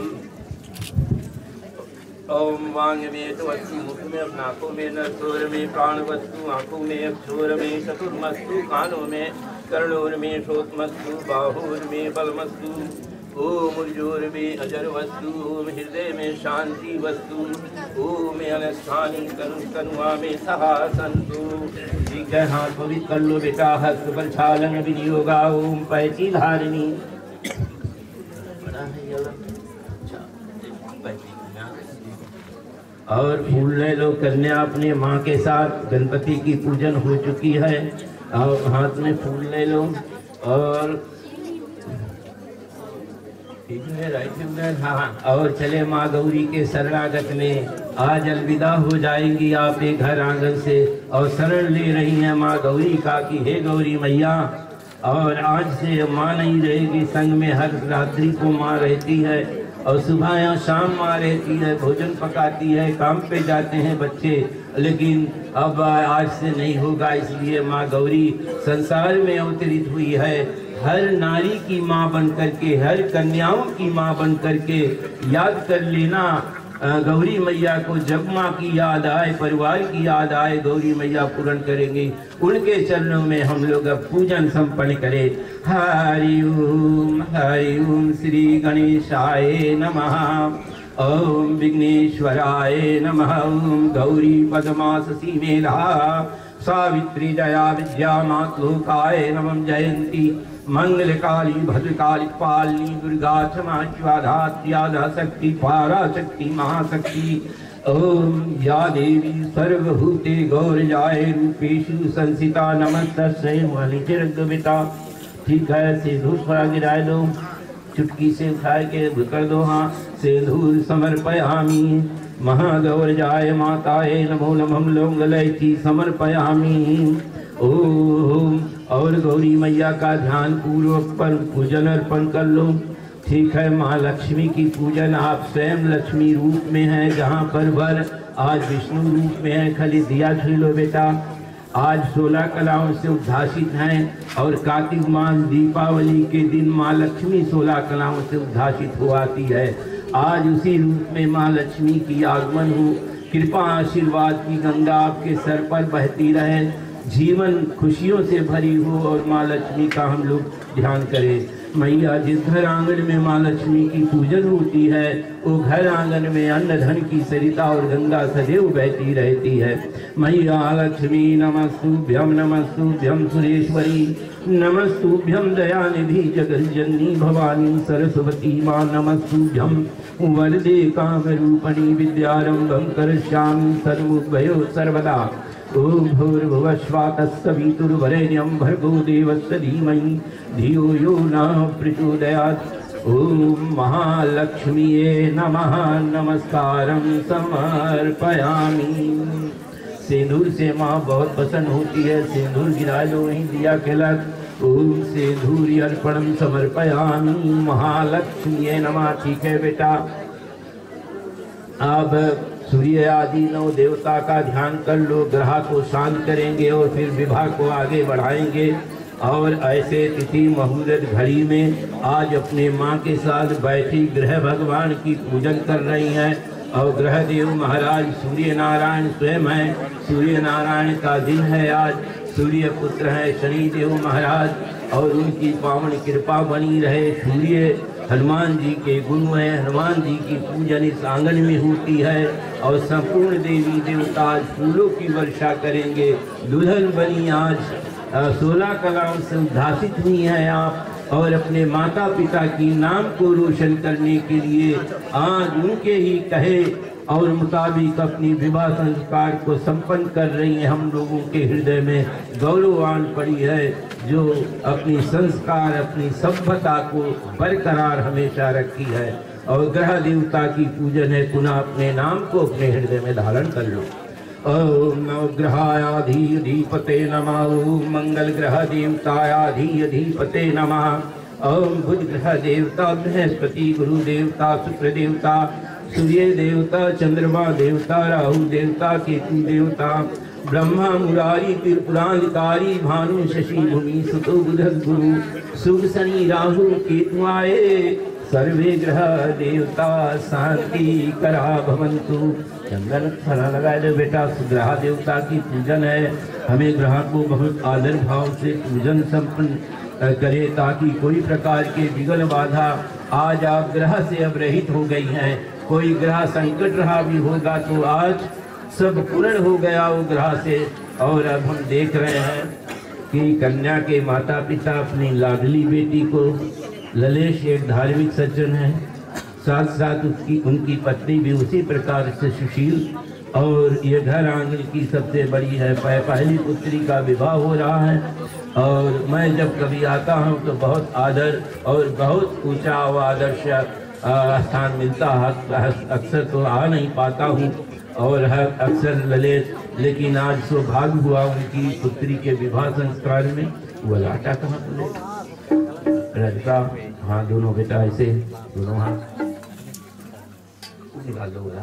Speaker 5: ओम वांग में तो वस्तु, मुख में, अब नाकों में, नसोर में, प्राण वस्तु, आंखों में, अक्षोर में, चतुर्मस्तु, कानों में, कर्णोर में, श्रोतमस्तु, बाहुर में, बलमस्तु, ओम उर्जोर में, अजर वस्तु, ओम हृदय में, शांति वस्तु, ओम अनस्थानी तनु तनुआ में सहासंतु। ठीक है, हाथ पवित्र कर लो बेटा, हस्त प्रक्षालन विनियोगा। ओम पैची धारिणी और फूल ले लो कन्या अपने माँ के साथ। गणपति की पूजन हो चुकी है, और हाथ में फूल ले लो और हाँ, और चले माँ गौरी के शरणागत में। आज अलविदा हो जाएंगी आप एक घर आंगन से, और शरण ले रही हैं माँ गौरी का कि हे गौरी मैया, और आज से माँ नहीं रहेगी संग में। हर रात्रि को माँ रहती है, और सुबह या शाम माँ रहती है, भोजन पकाती है, काम पे जाते हैं बच्चे, लेकिन अब आज से नहीं होगा। इसलिए माँ गौरी संसार में अवतरित हुई है, हर नारी की माँ बन करके, हर कन्याओं की माँ बन करके। याद कर लेना गौरी मैया को, जब माँ की याद आए, परिवार की याद आए, गौरी मैया पूर्ण करेंगे। उनके चरणों में हम लोग अब पूजन संपन्न करें। हरि ओम हरि ओम श्री गणेशाय नमः। ओम विघ्नेश्वराय नमः। ओम गौरी पद्माससी मेधा सावित्री जया विद्या मातलोकाय नमः। जयंती मंगल काली भद्रकाली पालिनी दुर्गा क्षमा स्वाधा शक्ति पाराशक्ति महाशक्ति। ओम या देवी सर्वभूते गौरजाय रूपेषु संसिता नमस्तस्यै मणिचिरगमिता। ठीक है, सिंदूर थोड़ा गिराए दो, चुटकी से उठा के कर दो। हाँ, सिंदूर समर्पयामि महागौरजाय माताये नमो नमः। लौंगलैची समर्पयामि। ओम और गौरी मैया का ध्यान पूर्वक पर पूजन अर्पण कर लो। ठीक है, माँ लक्ष्मी की पूजन, आप स्वयं लक्ष्मी रूप में हैं जहाँ पर वर आज विष्णु रूप में है। खाली दिया छू लो बेटा। आज सोलह कलाओं से उद्भासित हैं, और कार्तिक मास दीपावली के दिन माँ लक्ष्मी सोलह कलाओं से उद्भासित हो आती है। आज उसी रूप में माँ लक्ष्मी की आगमन हो। कृपा आशीर्वाद की गंगा आपके सर पर बहती रहे, जीवन खुशियों से भरी हो, और माँ लक्ष्मी का हम लोग ध्यान करें। मैया जिस घर आंगन में माँ लक्ष्मी की पूजन होती है, वो घर आंगन में अन्न धन की सरिता और गंगा सदैव बहती रहती है। मैया लक्ष्मी नमस्तुभ्यम नमस्तुभ्यम सुरेश्वरी नमस्तुभ्यम दयानिधि जगज्जननी भवानी सरस्वती माँ नमस्तुभ्यं वरदे कामरूपिणी विद्यारंभं करिष्यामि सर्वभयो सर्वदा। ओम भूर्भुवस्सुः तत्सवितुर्वरेण्यं भर्गो देवस्य धीमहि धियो यो नः प्रचोदयात्। ओम महालक्ष्मीये नमः। नमस्कारं समर्पयामि। सिंदूर से माँ बहुत पसंद होती है, सिंदूर गिरा लो वहीं दिया खिलक। ओम सिंदूर अर्पणं समर्पयामि महालक्ष्मीये नमः। ठीक है बेटा, अब सूर्य आदि नौ देवता का ध्यान कर लो, ग्रह को शांत करेंगे और फिर विवाह को आगे बढ़ाएंगे। और ऐसे तिथि मुहूर्त घड़ी में आज अपने माँ के साथ बैठी ग्रह भगवान की पूजन कर रही हैं। और ग्रह देव महाराज सूर्य नारायण स्वयं है। सूर्य नारायण का दिन है आज। सूर्य पुत्र है शनि देव महाराज, और उनकी पावन कृपा बनी रहे। सूर्य हनुमान जी के गुरु हैं। हनुमान जी की पूजन इस आंगन में होती है, और संपूर्ण देवी देवता आज फूलों की वर्षा करेंगे। दुल्हन बनी आज सोलह कलाओं से उद्भासित हुई हैं आप, और अपने माता पिता की नाम को रोशन करने के लिए आज उनके ही कहे और मुताबिक अपनी विवाह संस्कार को संपन्न कर रही हैं। हम लोगों के हृदय में गौरवान पड़ी है, जो अपनी संस्कार अपनी सभ्यता को बरकरार हमेशा रखी है। और ग्रह देवता की पूजन है, पुनः अपने नाम को अपने हृदय में धारण कर लो। ओम नवग्रहायाधीपते नमः। ओम मंगल ग्रह देवतायाधीपते नमः। ओम बुध ग्रह देवता बृहस्पति गुरु देवता शुक्र देवता सूर्य देवता, चंद्रमा देवता, राहु देवता, केतु देवता, ब्रह्मा मुरारी त्रिपुरांधकारी, भानु शशि भूमि सुतो बुधस गुरु, शुभ शनि राहु केतु आए, सर्वे ग्रह देवता शांति करा भवंतु। चंदन फला लगाए दो बेटा, ग्रह देवता की पूजन है, हमें ग्रह को बहुत आदर भाव से पूजन संपन्न करे ताकि कोई प्रकार के विघ्न बाधा, आज आप ग्रह से अब रहित हो गई हैं, कोई ग्रह संकट रहा भी होगा तो आज सब पूर्ण हो गया वो ग्रह से। और अब हम देख रहे हैं कि कन्या के माता पिता अपनी लाडली बेटी को, ललेश एक धार्मिक सज्जन है, साथ साथ उसकी उनकी पत्नी भी उसी प्रकार से सुशील, और ये घर आंगन की सबसे बड़ी है, पहली पुत्री का विवाह हो रहा है। और मैं जब कभी आता हूँ तो बहुत आदर और बहुत ऊंचा व आदर्श स्थान मिलता है, अक्सर तो आ नहीं पाता हूँ और हर अक्सर ललित, लेकिन आज सौभाग्य हुआ उनकी पुत्री के विवाह संस्कार में। वो लाटा कहाँ पर लड़का, हाँ दोनों बेटा ऐसे दोनों हाथ निकाल दो,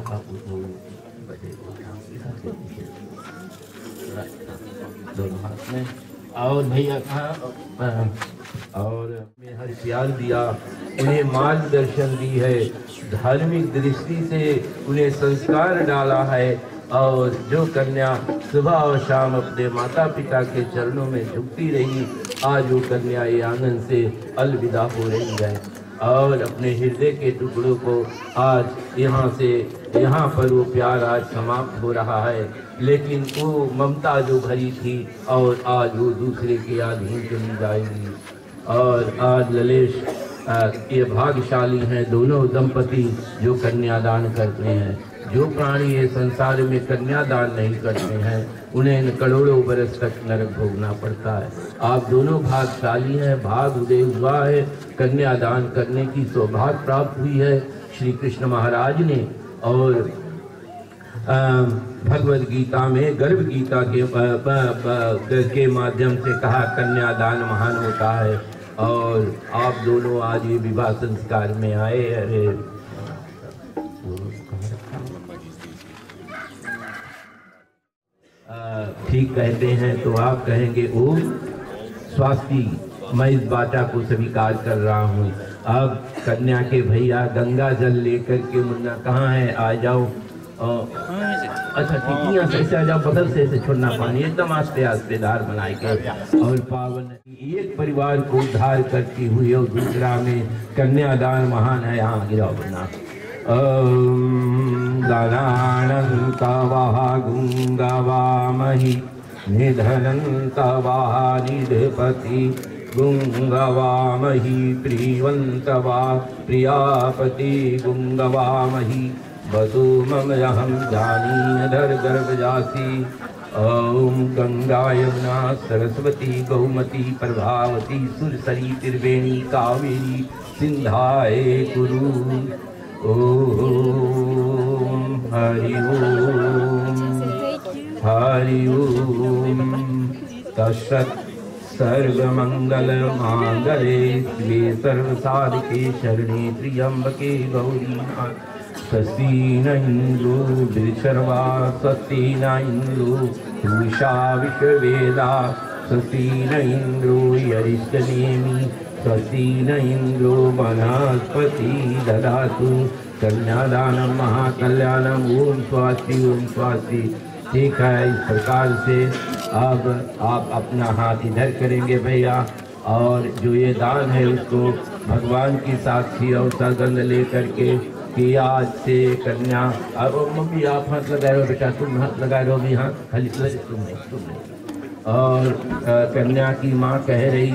Speaker 5: दोनों हाथ में, और भैया कहाँ, और मैं हर प्यार दिया, उन्हें मार्गदर्शन दी है, धार्मिक दृष्टि से उन्हें संस्कार डाला है। और जो कन्या सुबह और शाम अपने माता पिता के चरणों में झुकती रही, आज वो कन्या ये आंगन से अलविदा हो रही है और अपने हृदय के टुकड़ों को आज यहाँ से यहाँ पर वो प्यार आज समाप्त हो रहा है। लेकिन वो ममता जो भरी थी और आज वो दूसरे के अधीन चली जाएगी। और आज ललेश ये भाग्यशाली हैं दोनों दंपति जो कन्यादान करते हैं। जो प्राणी ये संसार में कन्यादान नहीं करते हैं उन्हें करोड़ों बरस तक नरक भोगना पड़ता है। आप दोनों भाग्यशाली हैं, भाग उदय हुआ है, कन्यादान करने की सौभाग्य प्राप्त हुई है श्री कृष्ण महाराज ने। और भगवद गीता में गर्भ गीता के ब, ब, ब, के माध्यम से कहा कन्यादान महान होता है। और आप दोनों आज ये विवाह संस्कार में आए। अरे ठीक कहते हैं तो आप कहेंगे ओम स्वास्ति। मैं इस बाटा को स्वीकार कर रहा हूँ। अब कन्या के भैया गंगा जल लेकर के, मुन्ना कहाँ है, आ जाओ। अच्छा ठीक, यहाँ से ऐसे आ जाओ, बगल से ऐसे छोड़ना पानी, एकदम आस्ते आस्ते धार बनाए के। और पावन एक परिवार को उद्धार करती हुई और दूसरा में कन्यादान महान है। यहाँ गिराओ बना गणानन्तवा गुंगवामहि निधनन्तवा निधपति गुंगवामहि प्रियवन्तवा प्रियापति गुंगवामहि वसु मम अहं जानीधर गर्भजासी। ओम गंगा यमुना सरस्वती गौमती प्रभावती सुरसरी त्रिवेणी कावेरी सिंधाय कुरु। ओम हरि ओम हरि ओम तत्सत्। सर्वमंगल मांगले शिवे सर्वसाधिके शरणे त्र्यंबके गौरी स्वस्ति न इंद्रो वृषर्वा स्वस्ति न इंद्रो पूषा विश्ववेदा स्वस्ति न इंद्रो यरिष्ठनेमि स्वस्ति न इंद्रो वनस्पति ददातु। कन्यादानम महाकल्याणम। ओम स्वास्ति ओम स्वास्ति। ठीक है, इस प्रकार से अब आप अपना हाथ इधर करेंगे भैया, और जो ये दान है उसको भगवान की साक्षी और सगंध लेकर के कि आज से कन्या। अब मम्मी आप हाथ लगाए रहो बेटा, तुम हाथ लगाए रहो भी, हाथ खाली तुम नहीं तुम नहीं। और आ, कन्या की माँ कह रही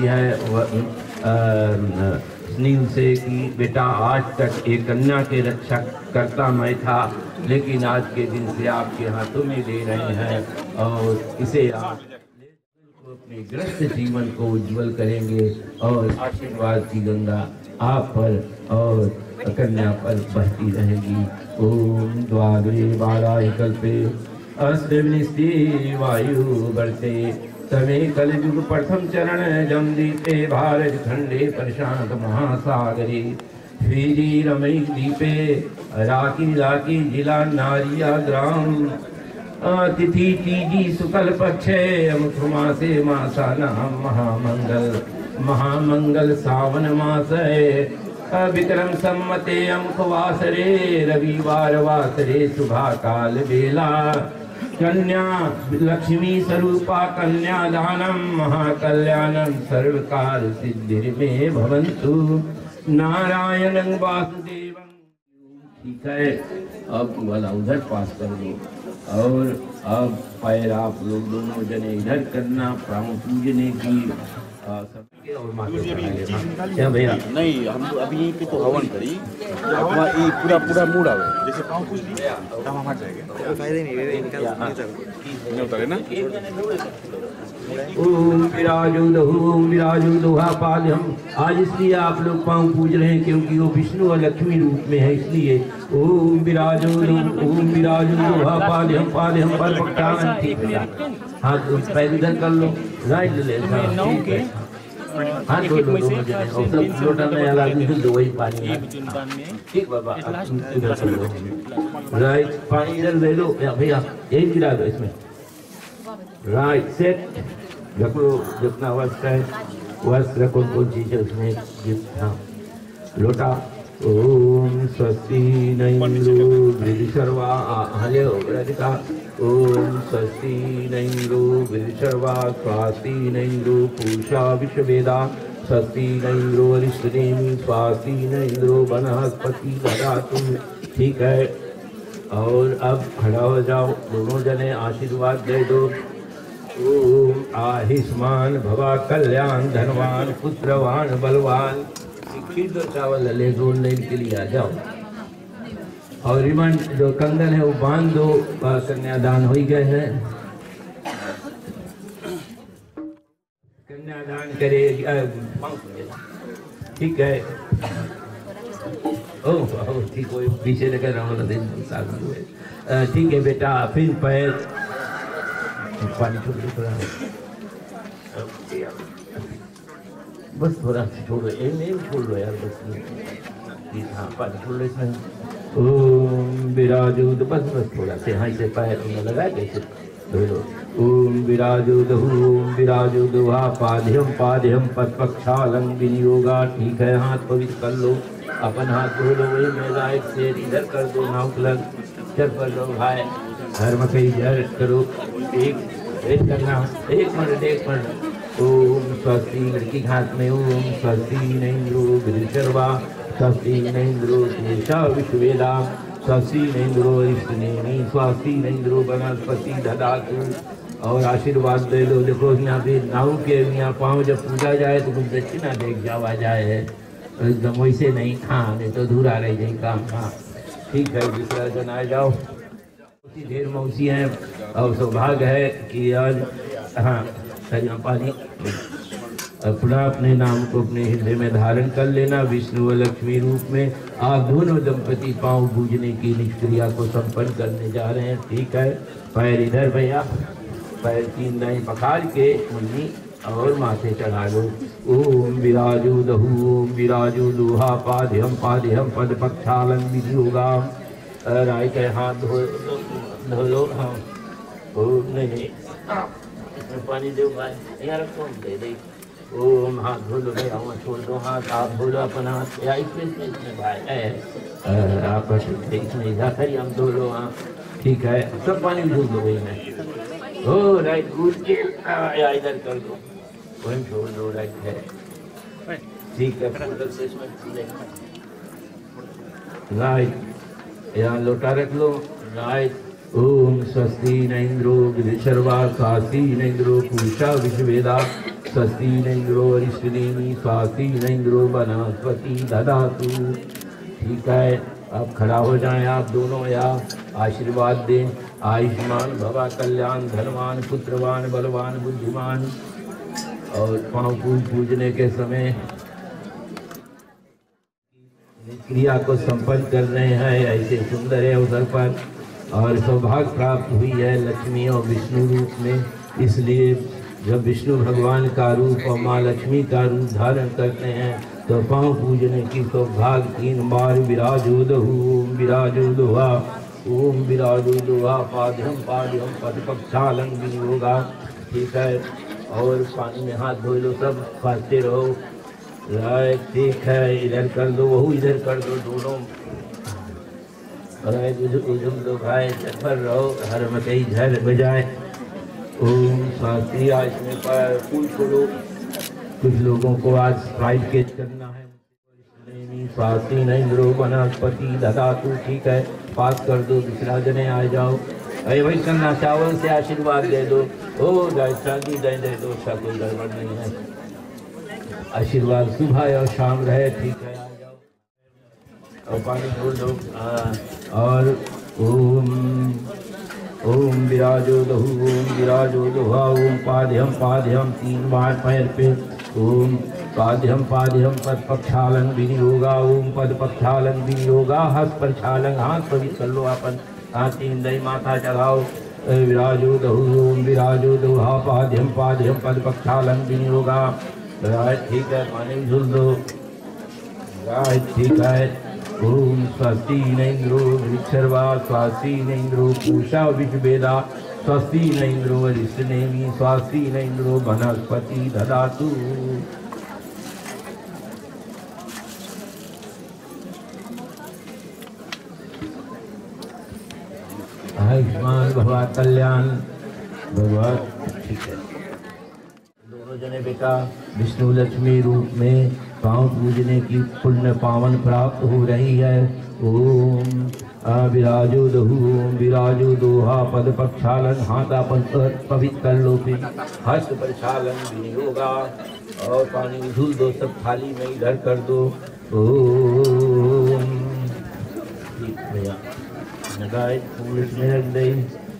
Speaker 5: है नील से कि बेटा आज तक एक कन्या के रक्षा करता मैं था, लेकिन आज के दिन से आपके हाथों में दे रहे हैं और इसे आप अपने ग्रस्त जीवन को उज्जवल करेंगे। और आशीर्वाद की गंगा आप पर और कन्या पर बहती रहेगी। ओम द्वादरे बाराय कल्पे अष्टविंशति वायु वर्ते तमे कलयुग प्रथम चरण जम दीते भारत खंडे प्रशांत महासागरे फेरी रमई दीपे राखी लाकी जिला नारिया ग्राम तिथि तीजी शुक्ल पक्षे अमुख मासे मासा नाम महामंगल महामंगल सावन मास विक्रम सम्मते अमुख वासरे रविवार वासरे शुभा काल बेला कन्या लक्ष्मी स्वरूपा कन्यादानम महाकल्याणम सर्वकाल सिद्धिर्मे भवन्तु नारायणं वासुदेवं। ठीक है, अब वाला उधर पास कर दो और अब पैर आप लोग दोनों जने इधर करना प्राण पूजने की सबके और माता क्या भैया
Speaker 11: नहीं हम अभी यहीं पे तो हवन करी अपना ये पूरा पूरा मूड आवे जैसे पाँव पूछ लिया तब हम हट जाएंगे फायदे नहीं रे निकल उतरे ना।
Speaker 5: ओम विराजो ओम विराजो दोहापाद्यम। आज इसलिए आप लोग पाँव पूज रहे हैं क्योंकि वो विष्णु और लक्ष्मी रूप में है, इसलिए ओम विराजो ओम विराजो दोहापाद्यम पाद्यम पर पक्कान। ठीक है, हाथ पैर इधर कर लो, राइट ले ठीक है, हाथ धो लो दोनों जने और सब लोटा में अलग दूध दो वही पानी ठीक बाबा इधर कर लो, राइट पानी इधर ले लो भैया, यही गिरा दो इसमें, राइट सेट रख लो जितना वस्त्र है वस्त्र कौन कौन चीज है उसमें जितना लोटा। ओम स्वस्ति न इंद्रो वृषर्वा हले राधिका ओम स्वस्ति न इंद्रो वृषर्वा स्वास्ति न इंद्रो पूषा विश्ववेदा स्वस्ति न इंद्रो अरिष्टनेमि स्वास्ति न इंद्रो वनस्पति ददातु। ठीक है, और अब खड़ा हो जाओ दोनों जने, आशीर्वाद दे दो। ओम आयुष्मान भवा कल्याण धनवान पुत्रवान बलवान। खीर दो चावल ले दो के लिए आ जाओ और रिबन जो कंगन है वो बांध दो, कन्यादान हो ही गए हैं, कन्यादान करे ठीक है। ओह ठीक हो पीछे लेकर रहो ठीक है बेटा, फिर पैर पानी छोड़ थोड़ा बस थोड़ा छोड़ो, एक नहीं छोड़ लो यार बस हाँ पानी छोड़ लो इसमें। ओम विराजो बस बस थोड़ा से हाँ से पैर में लगा कैसे धो लो। ओम विराजो ओम विराजो दुहा पाद्यम पाद्यम पद पक्षालं विनियोगा। ठीक है, हाथ पवित्र कर लो, अपन हाथ धो लो, वही मेरा एक शेर इधर कर दो, नाव लग चल पर लो भाई, घर में कहीं जर करो, एक एक करना एक मिनट एक मिनट। ओम स्वस्ति लड़की हाथ में ओम स्वस्ति नैन्द्रो विदुषर्वा स्वस्ति नैन्द्रो पूषा विश्ववेदा स्वस्ति नैन्द्रो अरिष्टनेमि स्वस्ति नैन्द्रो वनस्पति ददातु। और आशीर्वाद दे दो। देखो यहाँ पे नाव के यहाँ पाँव जब पूजा जाए तो कुछ दक्षिणा देख जावा जाए, एकदम वैसे नहीं, हाँ नहीं तो अधूरा रह जाए काम। हाँ ठीक है, दूसरा जन आ जाओ, उसी ढेर मौसी हैं और सौभाग्य है कि आज हाँ यहाँ पानी अपना अपने नाम को अपने हृदय में धारण कर लेना। विष्णु व लक्ष्मी रूप में आप दोनों दंपति पाँव पूजने की निष्क्रिया को संपन्न करने जा रहे हैं। ठीक है, पैर इधर भैया, पैर तीन दाएं पखार के मुन्नी और माथे चढ़ा लो। ओम विराजो दहु ओम विराजो दोहा पाद्यम पाद्यम पद पक्षालं विधियोगा। राय के हाथ धो धो लो। हाँ ओम नहीं नहीं पानी दो भाई, यार कौन दे दे। ओम हाथ धो लो भैया, वहाँ छोड़ दो हाथ, आप धो लो अपना हाथ या इसमें इसमें भाई है आप इसमें जाकर हम धो लो। हाँ ठीक है, सब पानी धो दो भाई में। ओ राइट गुड के या इधर कर दो, वहीं छोड़ दो, राइट है ठीक है। राइट यहाँ लोटा रख लो। राइट ओम स्वस्ति न इंद्रो विदुषर्वा स्वस्ति न इंद्रो पूषा विश्ववेदा स्वस्ति न इंद्रो अरिष्टनेमि स्वस्ति न इंद्रो वनस्पति ददातु। ठीक है, अब खड़ा हो जाएं आप दोनों या आशीर्वाद दें। आयुष्मान भवा कल्याण धनवान पुत्रवान बलवान बुद्धिमान। और पाँव पूज पूजने के समय क्रिया को संपन्न कर रहे हैं ऐसे सुंदर है अवसर पर, और सौभाग्य प्राप्त हुई है लक्ष्मी और विष्णु रूप में। इसलिए जब विष्णु भगवान का रूप और माँ लक्ष्मी का रूप धारण करते हैं तो पाँव पूजने की तो भाग तीन बार विराजो दहु ओम विराजो दुहा ओम विराजो दुहा पाद्यम पाद्यम पद पक्षालं विनियोगा। ठीक है, और पानी में हाथ धो लो, सब खाते रहो। राइट, ठीक है, इधर कर दो, वह इधर कर दो, दोनों उजुम दो भाई, पर रहो, हर मकई झर बजाए। ओम शास्त्री इसमें पर फूल छोड़ो। कुछ लोगों को आज स्प्राइट केच करना है। स्वास्थी नरेंद्रो वनस्पति धातु। ठीक है, पास कर दो, दूसरा जने आ जाओ। अरे भाई करना, चावल से आशीर्वाद दे दो। ओ शादी दे दे दो, उसका कोई गड़बड़ नहीं है। आशीर्वाद सुबह और शाम रहे। ठीक है, आ जाओ और पानी छोड़ दो। और ओम ओम विराजो दहु ओम विराजो दुहा ओम पाद्यम पाद्यम तीन बार पैर पे। ओम पाद्यम पाद्यम पद पक्षालन विनियोगा ओम पद पक्षालन विनियोगा। हस्त पर छालन, हाथ पवित्र कर लो अपन। हाथ तीन दही माथा चढ़ाओ। विराजो दहु ओम विराजो दुहा पाद्यम पाद्यम पद पक्षालन विनियोगा। ठीक है, पानी झुल दो। ठीक है, ओम स्वस्ति न इंद्रो वृक्षर्वा स्वस्ति न इंद्रो पूषा विषवेदा स्वस्ति न इंद्रो वरिष्ठनेमि स्वस्ति न इंद्रो वनस्पति ददातु। आयुष्मान भवा कल्याण भगवान। ठीक है, दोनों जने बेटा विष्णु लक्ष्मी रूप में पाँव पूजने की पुण्य पावन प्राप्त हो रही है। ओम विराजो दहु ओम विराजो दोहा पद पक्षालन, हाथ अपन पवित्र कर लो। फिर हस्त प्रक्षालन विनियोगा और पानी धुल दो, सब थाली में इधर कर दो। ओम भैया लगाए फूल में रख दे।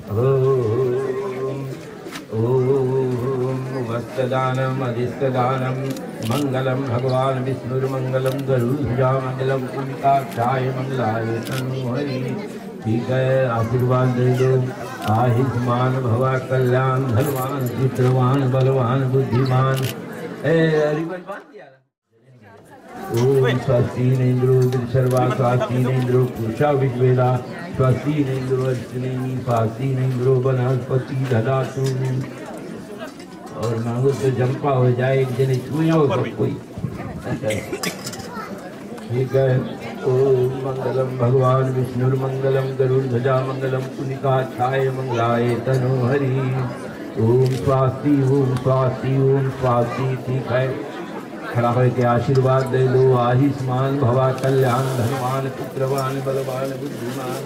Speaker 5: ओम ओम वस्तदानम अधिस्तदानम मंगलम भगवान विष्णुर्मंगलम गरुड़ध्वजा मंगलम कुलिकाक्षाय मंगलाय तनोहरि। ठीक है, आशीर्वाद दे दो। आयुष्मान भवा कल्याण धनवान चित्रवान बलवान बुद्धिमान। ओम स्वस्ति नेन्द्रो सर्वा स्वस्ति नेन्द्रो पूषा विश्वेदा स्वस्ति नेन्द्रो अर्चनेमि स्वस्ति नेन्द्रो वनस्पति ददातु। और मांगो तो जंपा हो जाए, एक जने छुए हो सब कोई। ठीक है, ओम मंगलम भगवान विष्णुर्मंगलम गरुड़ध्वजा मंगलम कुलिकाक्षाय मंगलाय तनोहरि। ओम स्वास्ति ओम स्वास्ति ओम स्वास्ति। ठीक है, खड़ा होकर आशीर्वाद दे दो। आयुष्मान भवा कल्याण धनवान पुत्रवान बलवान बुद्धिमान।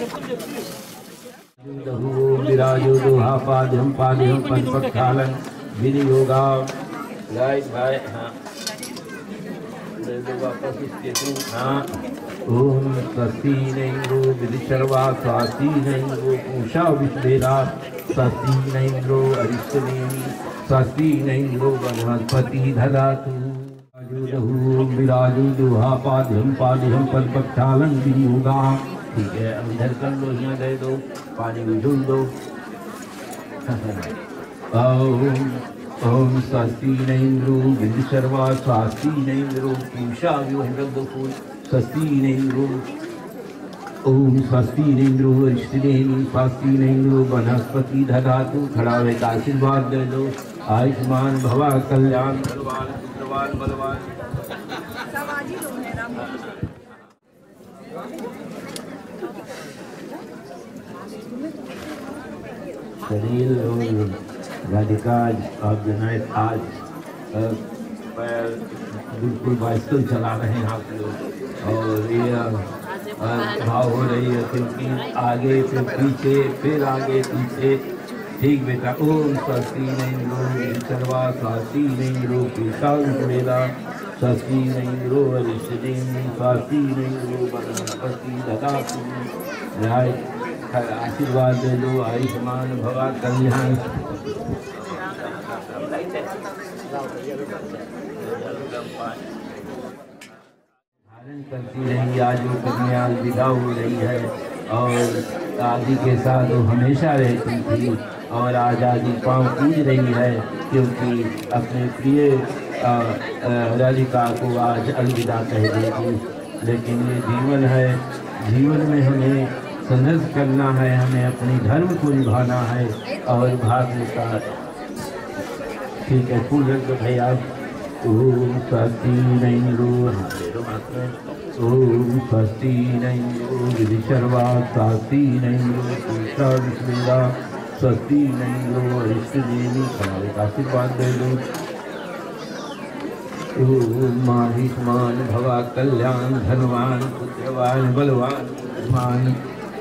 Speaker 5: ओम विराजो दोहा पाद्यम पाद्यम पद पक्षालन विनियोगा। लाइट भाई, हाँ दे दो वापस इसके थ्रू। हाँ, ओम स्वस्ति नेन्द्रो विदिशर्वा स्वस्ति नेन्द्रो पूषा विश्वेदा स्वस्ति नेन्द्रो अरिष्टनेमि स्वस्ति नेन्द्रो वनस्पति ददातु। विराजो दुहा पाद्यम पाद्यम पद पक्षालन विनियोगा। ठीक है, अब इधर कर लो, यहाँ दे दो, पानी में झूल दो। ओम ओम स्वस्ति नेन्द्रो विदिशर्वा स्वस्ति नेन्द्रो पूषा रख दो फूल स्वस्ति नेन्द्रो। ओम स्वस्ति नेन्द्रो अरिष्टनेमि स्वस्ति नेन्द्रो वनस्पति ददातु। खड़ा हुए का आशीर्वाद दे दो। आयुष्मान भवा कल्याण बलवान पुत्रवान बलवान। शरीर और राधिका ऑर्गेनाइज आज बिल्कुल बाइसिकल चला रहे हैं आप लोग। और ये भाव हो रही है, क्योंकि आगे फिर पीछे फिर आगे पीछे। ठीक बेटा, ओम स्वस्ति नेन्द्रो सर्वा स्वस्ति नेन्द्रो पूषा विश्वेदा स्वस्ति नेन्द्रो अरिष्टनेमि स्वस्ति नेन्द्रो वनस्पति ददातु। आशीर्वाद दे दो। आयुष्मान भवा कल्याण। धारण करती रहेंगी। आज वो कन्या विदा हो रही है और दादी के साथ वो हमेशा रहती थी। और आज आदि पाँव पूज रही है क्योंकि अपने प्रिय राधिका को आज अलविदा कह देगी। लेकिन ये जीवन है, जीवन में हमें संघर्ष करना है, हमें अपने धर्म को निभाना है और भाग्य का। ठीक है, फूल रख दो भैया। ओम स्वस्ति नैरो ओम स्वस्ति नैरो विधि सर्वा स्वस्ति नैरो पूषा विश्वेदा स्वस्ति नैरो अरिष्ट देवी हमारे आशीर्वाद दे दो। ओम आयुष्मान भवा कल्याण धनवान पुत्रवान बलवान मान।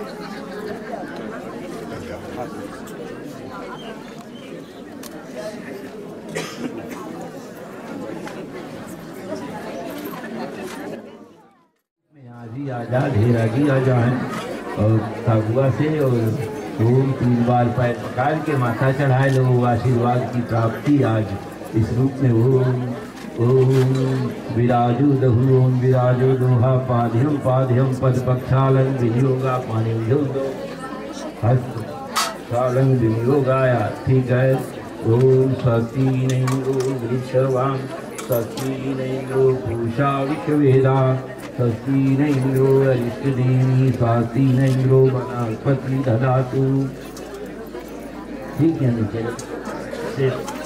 Speaker 5: आजा धेरा की आजा है और ताबुआ से और ओम तीन बार पैर पकार के माथा चढ़ाए लो। आशीर्वाद की प्राप्ति आज इस रूप में ओम ओम विराजो दहु ओम विराजो दोहा पाध्यम पाध्यम पद पक्षालं विनियोगा पानी विनियोगो हस्त सालं विनियोगाया। ठीक है। ओम स्वस्ति नैरो वृषवाम स्वस्ति नैरो पूषा विश्ववेदा स्वस्ति नैरो अरिष्ट देवी स्वस्ति नैरो वनस्पति ददातु। ठीक है, नीचे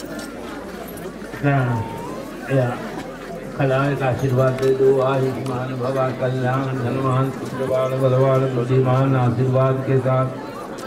Speaker 5: खलाए का आशीर्वाद दे दो। आयुष्मान भवा कल्याण धनवान पुत्रवान बलवान बुद्धिमान आशीर्वाद के साथ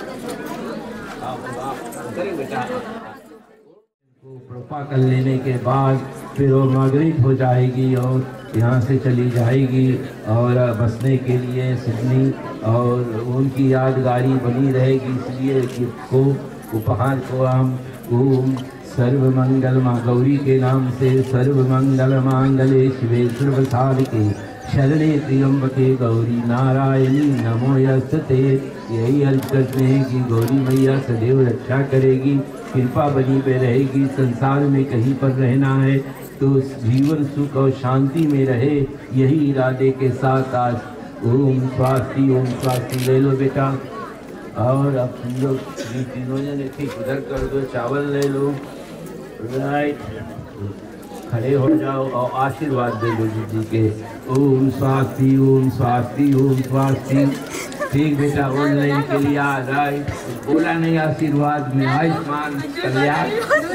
Speaker 5: कृपा कर लेने के बाद फिर वो माइग्रेट हो जाएगी और यहाँ से चली जाएगी और बसने के लिए सिडनी और उनकी यादगारी बनी रहेगी। इसलिए गिफ्ट को उपहार को हम ओम सर्वमंगल माँ गौरी के नाम से सर्वमंगल मांगले शिवे सर्वसाधिके शरणे त्र्यंबके गौरी नारायणी नमो यस्तते। यही अर्ज करते हैं कि गौरी मैया सदैव रक्षा करेगी, कृपा बनी पे रहेगी। संसार में कहीं पर रहना है तो जीवन सुख और शांति में रहे, यही इरादे के साथ आज ओम स्वास्ति ओम स्वास्ति ले लो बेटा। और अब तुम लोग तीनों जने ठीक उधर कर दो, चावल ले लो। राइट, खड़े हो जाओ और आशीर्वाद दे दो जी के। ओम स्वास्ति ओम स्वास्ति ओम स्वास्ति। ठीक बेटा, ऑनलाइन के लिए आ राइट बोला नहीं आशीर्वाद में आयुष्मान कल्याण।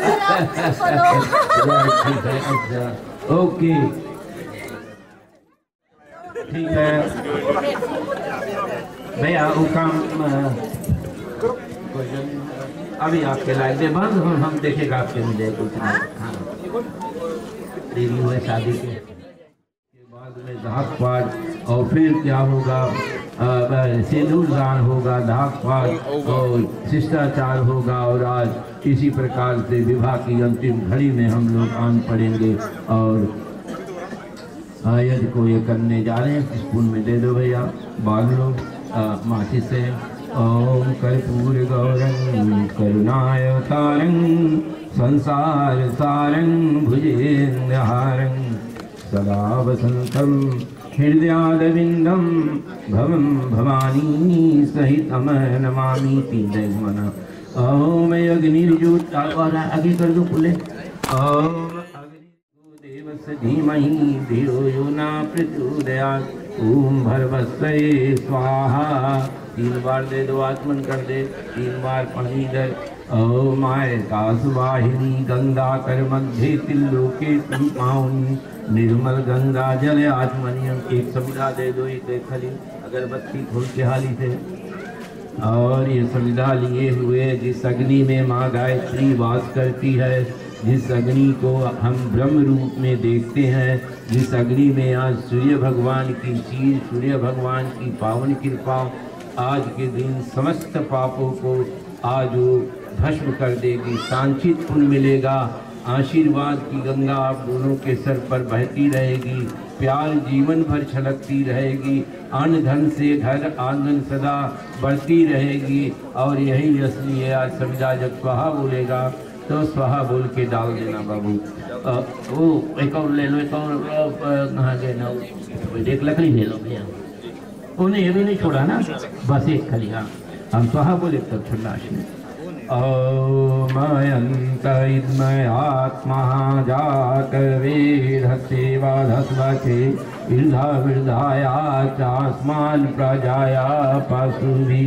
Speaker 5: ठीक है, अच्छा ओके ठीक है भैया। वो काम अभी आपके लाइट में बंद हो, हम देखेगा आपके मिले कुछ हाँ देरी हुए शादी के बाद में धाक पाठ और फिर क्या होगा, सिंदूर दान होगा, धाक पाठ और शिष्टाचार होगा। और आज इसी प्रकार से विवाह की अंतिम घड़ी में हम लोग आन पड़ेंगे और यदि को ये करने जा रहे हैं। स्पून में दे दो भैया, बांध लो माची से। ओम कर्पूर गौरं करुणावतारं संसार सारं भुजेन्द्रहारं सदा वसन्तं हृदयारविन्दं भवं भवानी सहितं नमामि। तीन मना ओम अग्निर्ज्योत और आगे कर दो पुले। ओम देवस्य धीमहि धियो यो न प्रचोदयात्। ओम भर्गवस्यै स्वाहा। तीन बार दे दो, आत्मन कर दे तीन बार पानी दर। ओम आकाश वाहिनी गंगा कर मध्य त्रिलोके तुम पाऊनी निर्मल गंगा जल आत्मनियम। एक संविधा दे दो, एक खली अगरबत्ती फूल के हाली से। और ये संविधा लिए हुए जिस अग्नि में माँ गायत्री वास करती है, जिस अग्नि को हम ब्रह्म रूप में देखते हैं, जिस अग्नि में आज सूर्य भगवान की चीर सूर्य भगवान की पावन कृपा आज के दिन समस्त पापों को आज वो भस्म कर देगी। सांचित पुण्य मिलेगा। आशीर्वाद की गंगा आप दोनों के सर पर बहती रहेगी। प्यार जीवन भर छलकती रहेगी। अन्न धन से घर आंगन सदा बढ़ती रहेगी। और यही असली है। आज सविदा जब स्वाहा बोलेगा तो स्वाहा बोल के डाल देना बाबू। वो एक और ले लो, एक और कहाँ गए ना, एक लकड़ी ले लो भैया। उन्हें ये भी नहीं छोड़ा ना, बस एक खली। हाँ, हम स्वाहा बोले तब ठंडा ॐ अयन्त इद्मयात्मा जातवेदसेवाधस्वचे इर्धावृधाया चास्मान् प्रजाया पशुभिः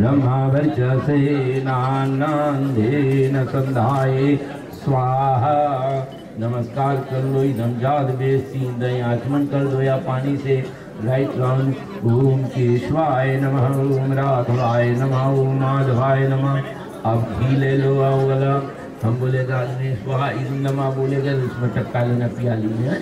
Speaker 5: ब्रह्मवर्चसेनान्नान्देन संधाये स्वाहा। नमस्कार कर लो, एकदम जाद बेसी दही आचमन कर दो या पानी से राइट राउंड। ओम केशवाय नमः, ओम राघवाय नमः, ओम माधवाय नमः। अब घी ले लो आओ गला, हम बोलेगा अग्नि स्वाहा, इदम नमः बोलेगा उसमें टक्का लेना पियाली में।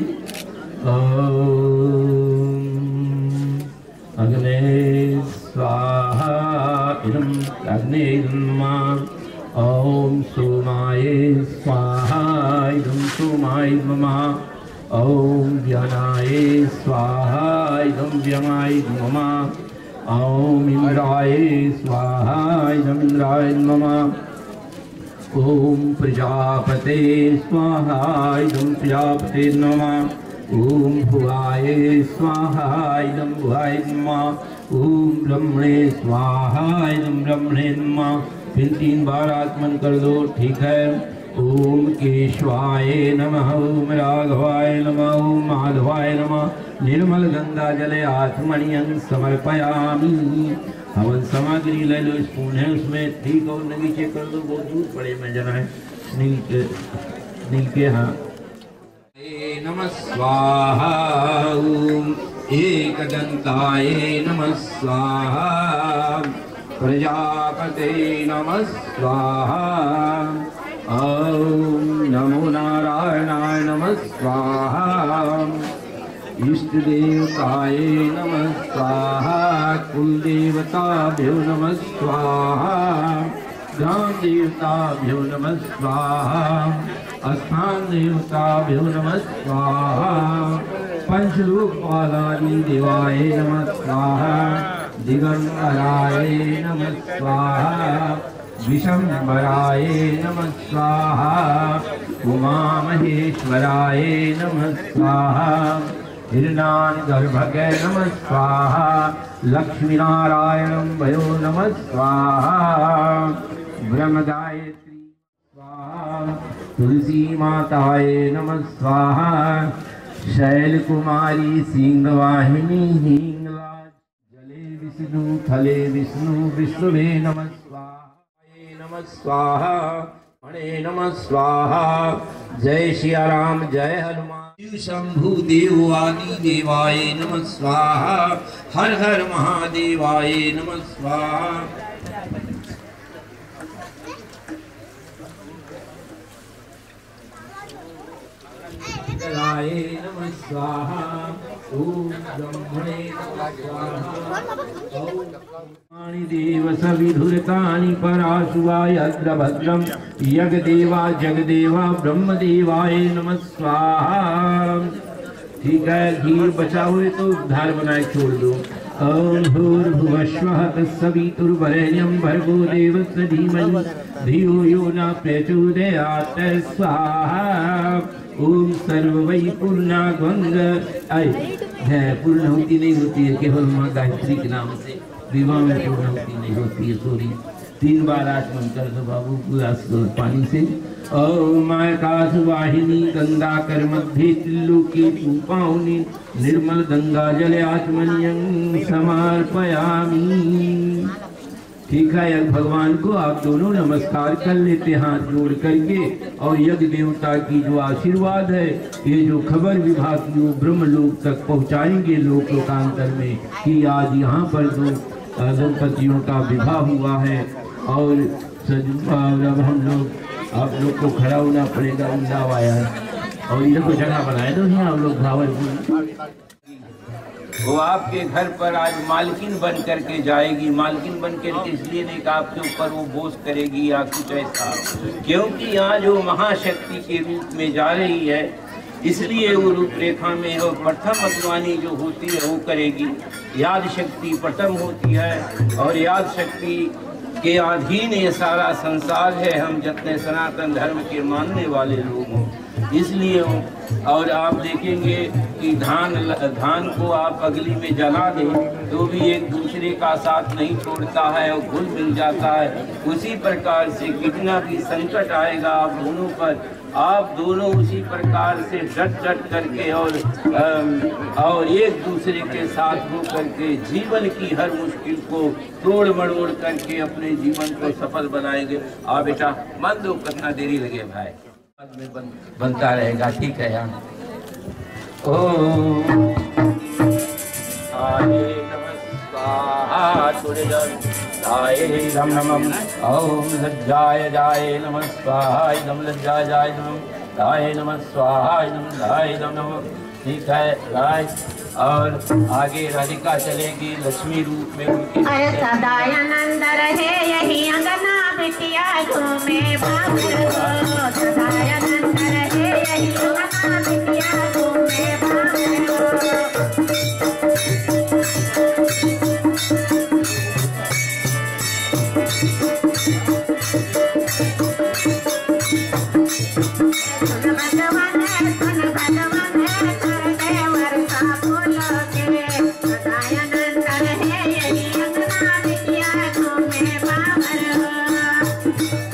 Speaker 5: ओम अग्नि स्वाहा इदम अग्नि नमः। ओम सोमाय स्वाहा इदं सोमाय नमः। ओम व्यानाय स्वाहा इदं व्यानाय नमः। ओम इंद्राय स्वाहा इदं इंद्राय नमः। ओम प्रजापते स्वाहा इदं प्रजापते नमः। ओम भुवाय स्वाहा इदं भुवाय नमः। ओम ब्रह्मणे स्वाहा इदं ब्रह्मणे नमः। फिर तीन बार आत्मन कर दो, ठीक है। ओम केशवाय नमः, ओम राघवाय नमः, ओम माधवाय नमः। निर्मल गंगा जले आत्मनियं समर्पयामि। हवन सामग्री ले लो, स्पून है उसमें, ठीक। और नीचे कर दो, बहुत दूर पड़े में जरा है नील के नील के हाँ। नमः स्वाहा। ओम एकदंताय नमः स्वाहा। प्रजापते नमः स्वाहा। ओम नमो नारायणाय नमः स्वाहा। इष्ट देवताय नमः स्वाहा। कुल देवताभ्यो नमः स्वाहा। ग्राम देवताभ्यो नमः स्वाहा। स्थान देवताभ्यो नमः स्वाहा। पंचलोकपालानि देवाय नमः स्वाहा। दिगंबराय नमः स्वाहा। विशंबराय नमः स्वाहा। उमामहेश्वराय नमः स्वाहा। हिरण्यार्घ्य नमः स्वाहा। लक्ष्मीनारायणं भयो नमः स्वाहा। ब्रह्मगायत्री स्वाहा। तुलसी माताय नमः स्वाहा। शैलकुमारी सिंहवाहिनी हिंगलाज। जले विष्णु थले विष्णु विष्णुवे नमः स्वाहा। नमः स्वाहा। मणे नमः स्वाहा। जय सिया राम, जय हनुमान। शंभु देव आदि देवाय नमः स्वाहा। हर हर महादेवाय नमः स्वाहा। नमः स्वाहा। ओम ब्रह्मणे नमः स्वाहा। देव सविधुरतानि पराशुवाय अग्रभद्रम यगदेवा जगदेवा ब्रह्मदेवाय नमः स्वाहा। ठीक है, घी बचा हुए तो उद्धार बनाए छोड़ दो। ओम भूर्भुवस्वः तत्सवितुर्वरेण्यं भर्गो देवस्य धीमहि धियो यो न प्रचोदयात् स्वाहा। ओम सर्व वै पूर्णागंग आय है, पूर्णाहुति नहीं होती है केवल माँ गायत्री के नाम से, विवाह में पूर्णाहुति नहीं होती है। सॉरी, तीन बार आचमन कर दो बाबू गिलास पानी से। ओम आकाश वाहिनी गंगा कर मध्य त्रिलोकी पावनी निर्मल गंगा जले आचमनियं समर्पयामि। ठीक है, भगवान को आप दोनों नमस्कार कर लेते हाथ जोड़ करके। और यज्ञ देवता की जो आशीर्वाद है, ये जो खबर विभाग की वो ब्रह्म लोक तक पहुंचाएंगे लोक लोकांतर में कि आज यहाँ पर दो दंपतियों का विवाह हुआ है। और अब हम लोग आप लोग को खड़ा होना पड़ेगा, उल्लाव आया है। और इधर को जगह बनाए दो यहाँ आप लोग भावर। वो आपके घर पर आज मालकिन बन करके जाएगी। मालकिन बन करके इसलिए नहीं कि आपके ऊपर वो बोझ करेगी या कुछ ऐसा, क्योंकि यहाँ जो महाशक्ति के रूप में जा रही है, इसलिए वो रूपरेखा में वो प्रथम अगवानी जो होती है वो करेगी। याद शक्ति प्रथम होती है और याद शक्ति के अधीन ये सारा संसार है। हम जितने सनातन धर्म के मानने वाले लोग हों, इसलिए वो और आप देखेंगे कि धान धान को आप अगली में जला दें तो भी एक दूसरे का साथ नहीं छोड़ता है और घुल मिल जाता है। उसी प्रकार से कितना भी संकट आएगा आप दोनों पर, आप दोनों उसी प्रकार से डट डट करके और और एक दूसरे के साथ हो करके जीवन की हर मुश्किल को तोड़ मड़ोड़ करके अपने जीवन को सफल बनाएंगे। आ बेटा मान दो, कितना देरी लगे भाई, बाद में बन, बनता रहेगा, ठीक है यार। ओम आये नमः सूर्याय नम नमः। ओम लज्जाय जाय नमः स्वाहाय नम लज्जाय जाय नमः दाय नमः स्वाहाय नम दाय नम नमः। ठीक है गाइस, और आगे राधिका चलेगी लक्ष्मी रूप में उनकी।
Speaker 6: अरे सदानंद रहे यही अंगना बिटिया घूमे बाबर हो, सदानंद रहे यही अंगना बिटिया घूमे बाबर हो। भगवान है सुन भगवान है कर दे वर्षा फूल के, सदानंद रहे यही अंगना बिटिया घूमे बाबर हो।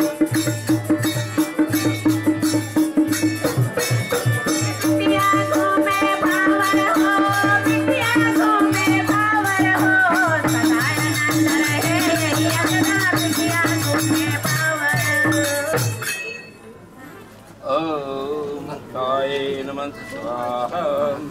Speaker 6: बिटिया घूमे बाबर हो, बिटिया घूमे बाबर हो, सदानंद रहे यही अंगना बिटिया घूमे बाबर हो।
Speaker 5: ओम लाय नमः स्वाहा।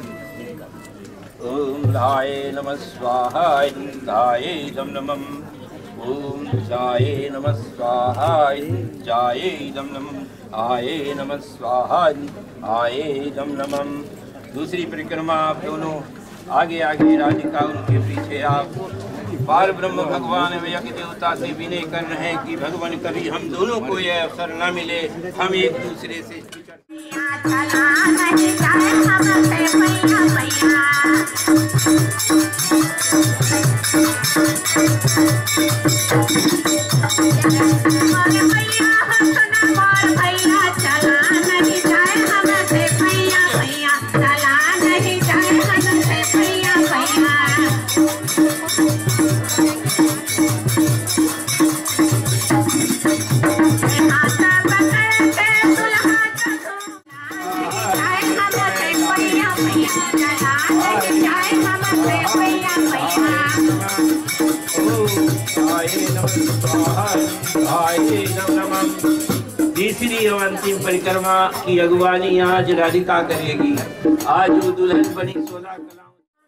Speaker 5: ओम लाय नमः स्वाहा लाय दम नमः। ओम जाय नमः स्वाहा जाय दम नमः। आये नमः स्वाहा आये दम नमः। दूसरी परिक्रमा आप दोनों आगे आगे राधिका उनके पीछे आप बाल ब्रह्म भगवान यज्ञ देवता से विनय कर रहे हैं कि भगवान कभी हम दोनों को यह अवसर न मिले, हम एक दूसरे से तीसरी और अंतिम परिक्रमा की अगुवानी आज राधिका करेगी। आज वो दुल्हन बनी सोलह कलाओं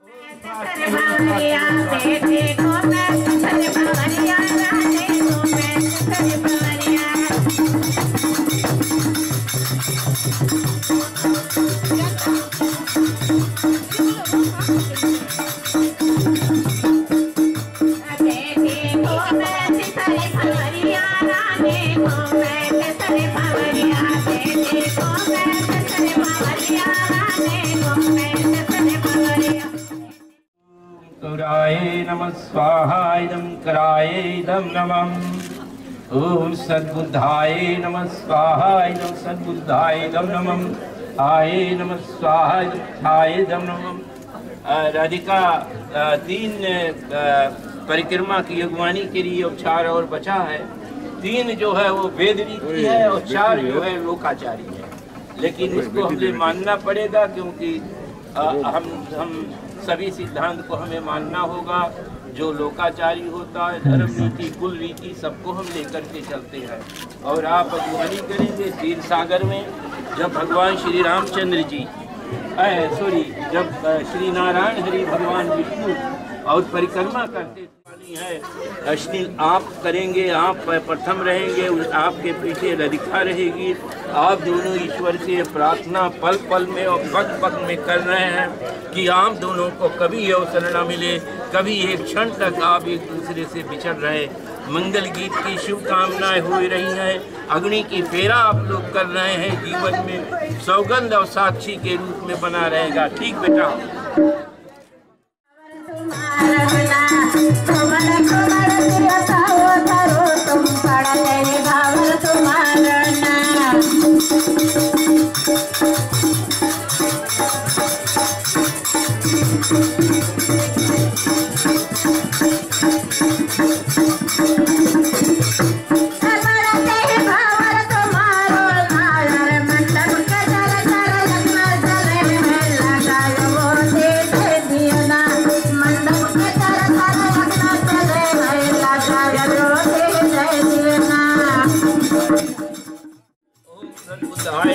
Speaker 5: नमः स्वाहाय नम कराय दम नमः। ओम सद्बुद्धाय नमः स्वाहाय नम सद्बुद्धाय दम नमः। आये नमः स्वाहाय दम नमः। राधिका तीन परिक्रमा की अगुवानी के लिए उपचार और बचा है। तीन जो है वो वेद रीति है और चार जो है लोकाचारी है, लेकिन इसको हमें मानना पड़ेगा क्योंकि आ, हम हम सभी सिद्धांत को हमें मानना होगा। जो लोकाचारी होता है, धर्म नीति कुल रीति सबको हम लेकर के चलते हैं। और आप अगुवानी करेंगे क्षीर सागर में, जब भगवान श्री रामचंद्र जी सॉरी जब श्री नारायण हरि भगवान विष्णु और परिक्रमा करते है अश्नि आप करेंगे, आप प्रथम रहेंगे, आपके पीछे राधिका रहेगी। आप दोनों ईश्वर से प्रार्थना पल पल में और पग पग में कर रहे हैं कि आप दोनों को कभी अवसर न मिले, कभी एक क्षण तक आप एक दूसरे से बिछड़ रहे। मंगल गीत की शुभकामनाएं हो रही हैं। अग्नि की फेरा आप लोग कर रहे हैं, जीवन में सौगंध और साक्षी के रूप में बना रहेगा। ठीक बेटा।
Speaker 6: तुम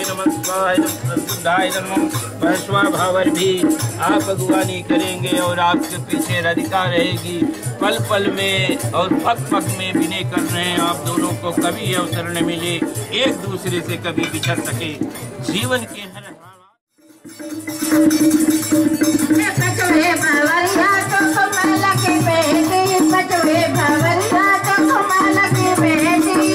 Speaker 5: नमः स्वाहा बुद्धाय नमः। वैश्वा भावर भी आप अगुवानी करेंगे और आपके पीछे राधिका रहेगी। पल पल में और पग पग में विनय कर रहे हैं। आप दोनों को कभी अवसर न मिले एक दूसरे से कभी बिछड़ सके। जीवन के हर
Speaker 6: पचवे भावरिया तो कमल के बेटी, पचवे भावरिया तो कमल के बेटी।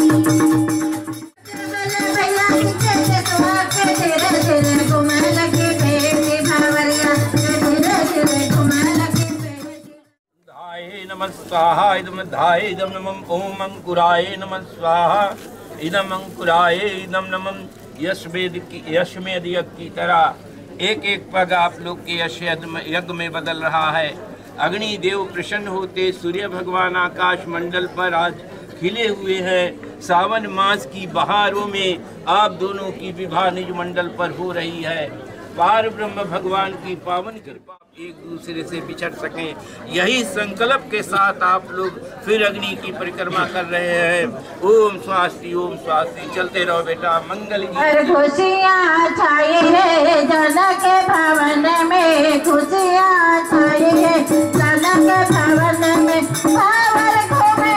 Speaker 6: भैया किसे सुहा के तेरे तेरे कमल के बेटी, भावरिया तेरे तेरे कमल के बेटी।
Speaker 5: धाये नमः स्वाहा इदम धाये इदम नमः ओम अंकुराय नमः स्वाहा इदम अंकुराय इदम नमः। यशमेद की यशमेद यज्ञ की तरह एक एक पग आप लोग के यश यज्ञ में बदल रहा है। अग्नि देव प्रसन्न होते सूर्य भगवान आकाश मंडल पर आज खिले हुए हैं। सावन मास की बहारों में आप दोनों की विवाह निज मंडल पर हो रही है। पार ब्रह्म भगवान की पावन कृपा एक दूसरे से बिछड़ सकें, यही संकल्प के साथ आप लोग फिर अग्नि की परिक्रमा कर रहे हैं। ओम स्वास्ति ओम स्वास्ति। चलते रहो बेटा। मंगल की
Speaker 6: खुशियाँ छाई है जन के भवन में, खुशियाँ छाई है जन के भवन में। पावर घूमे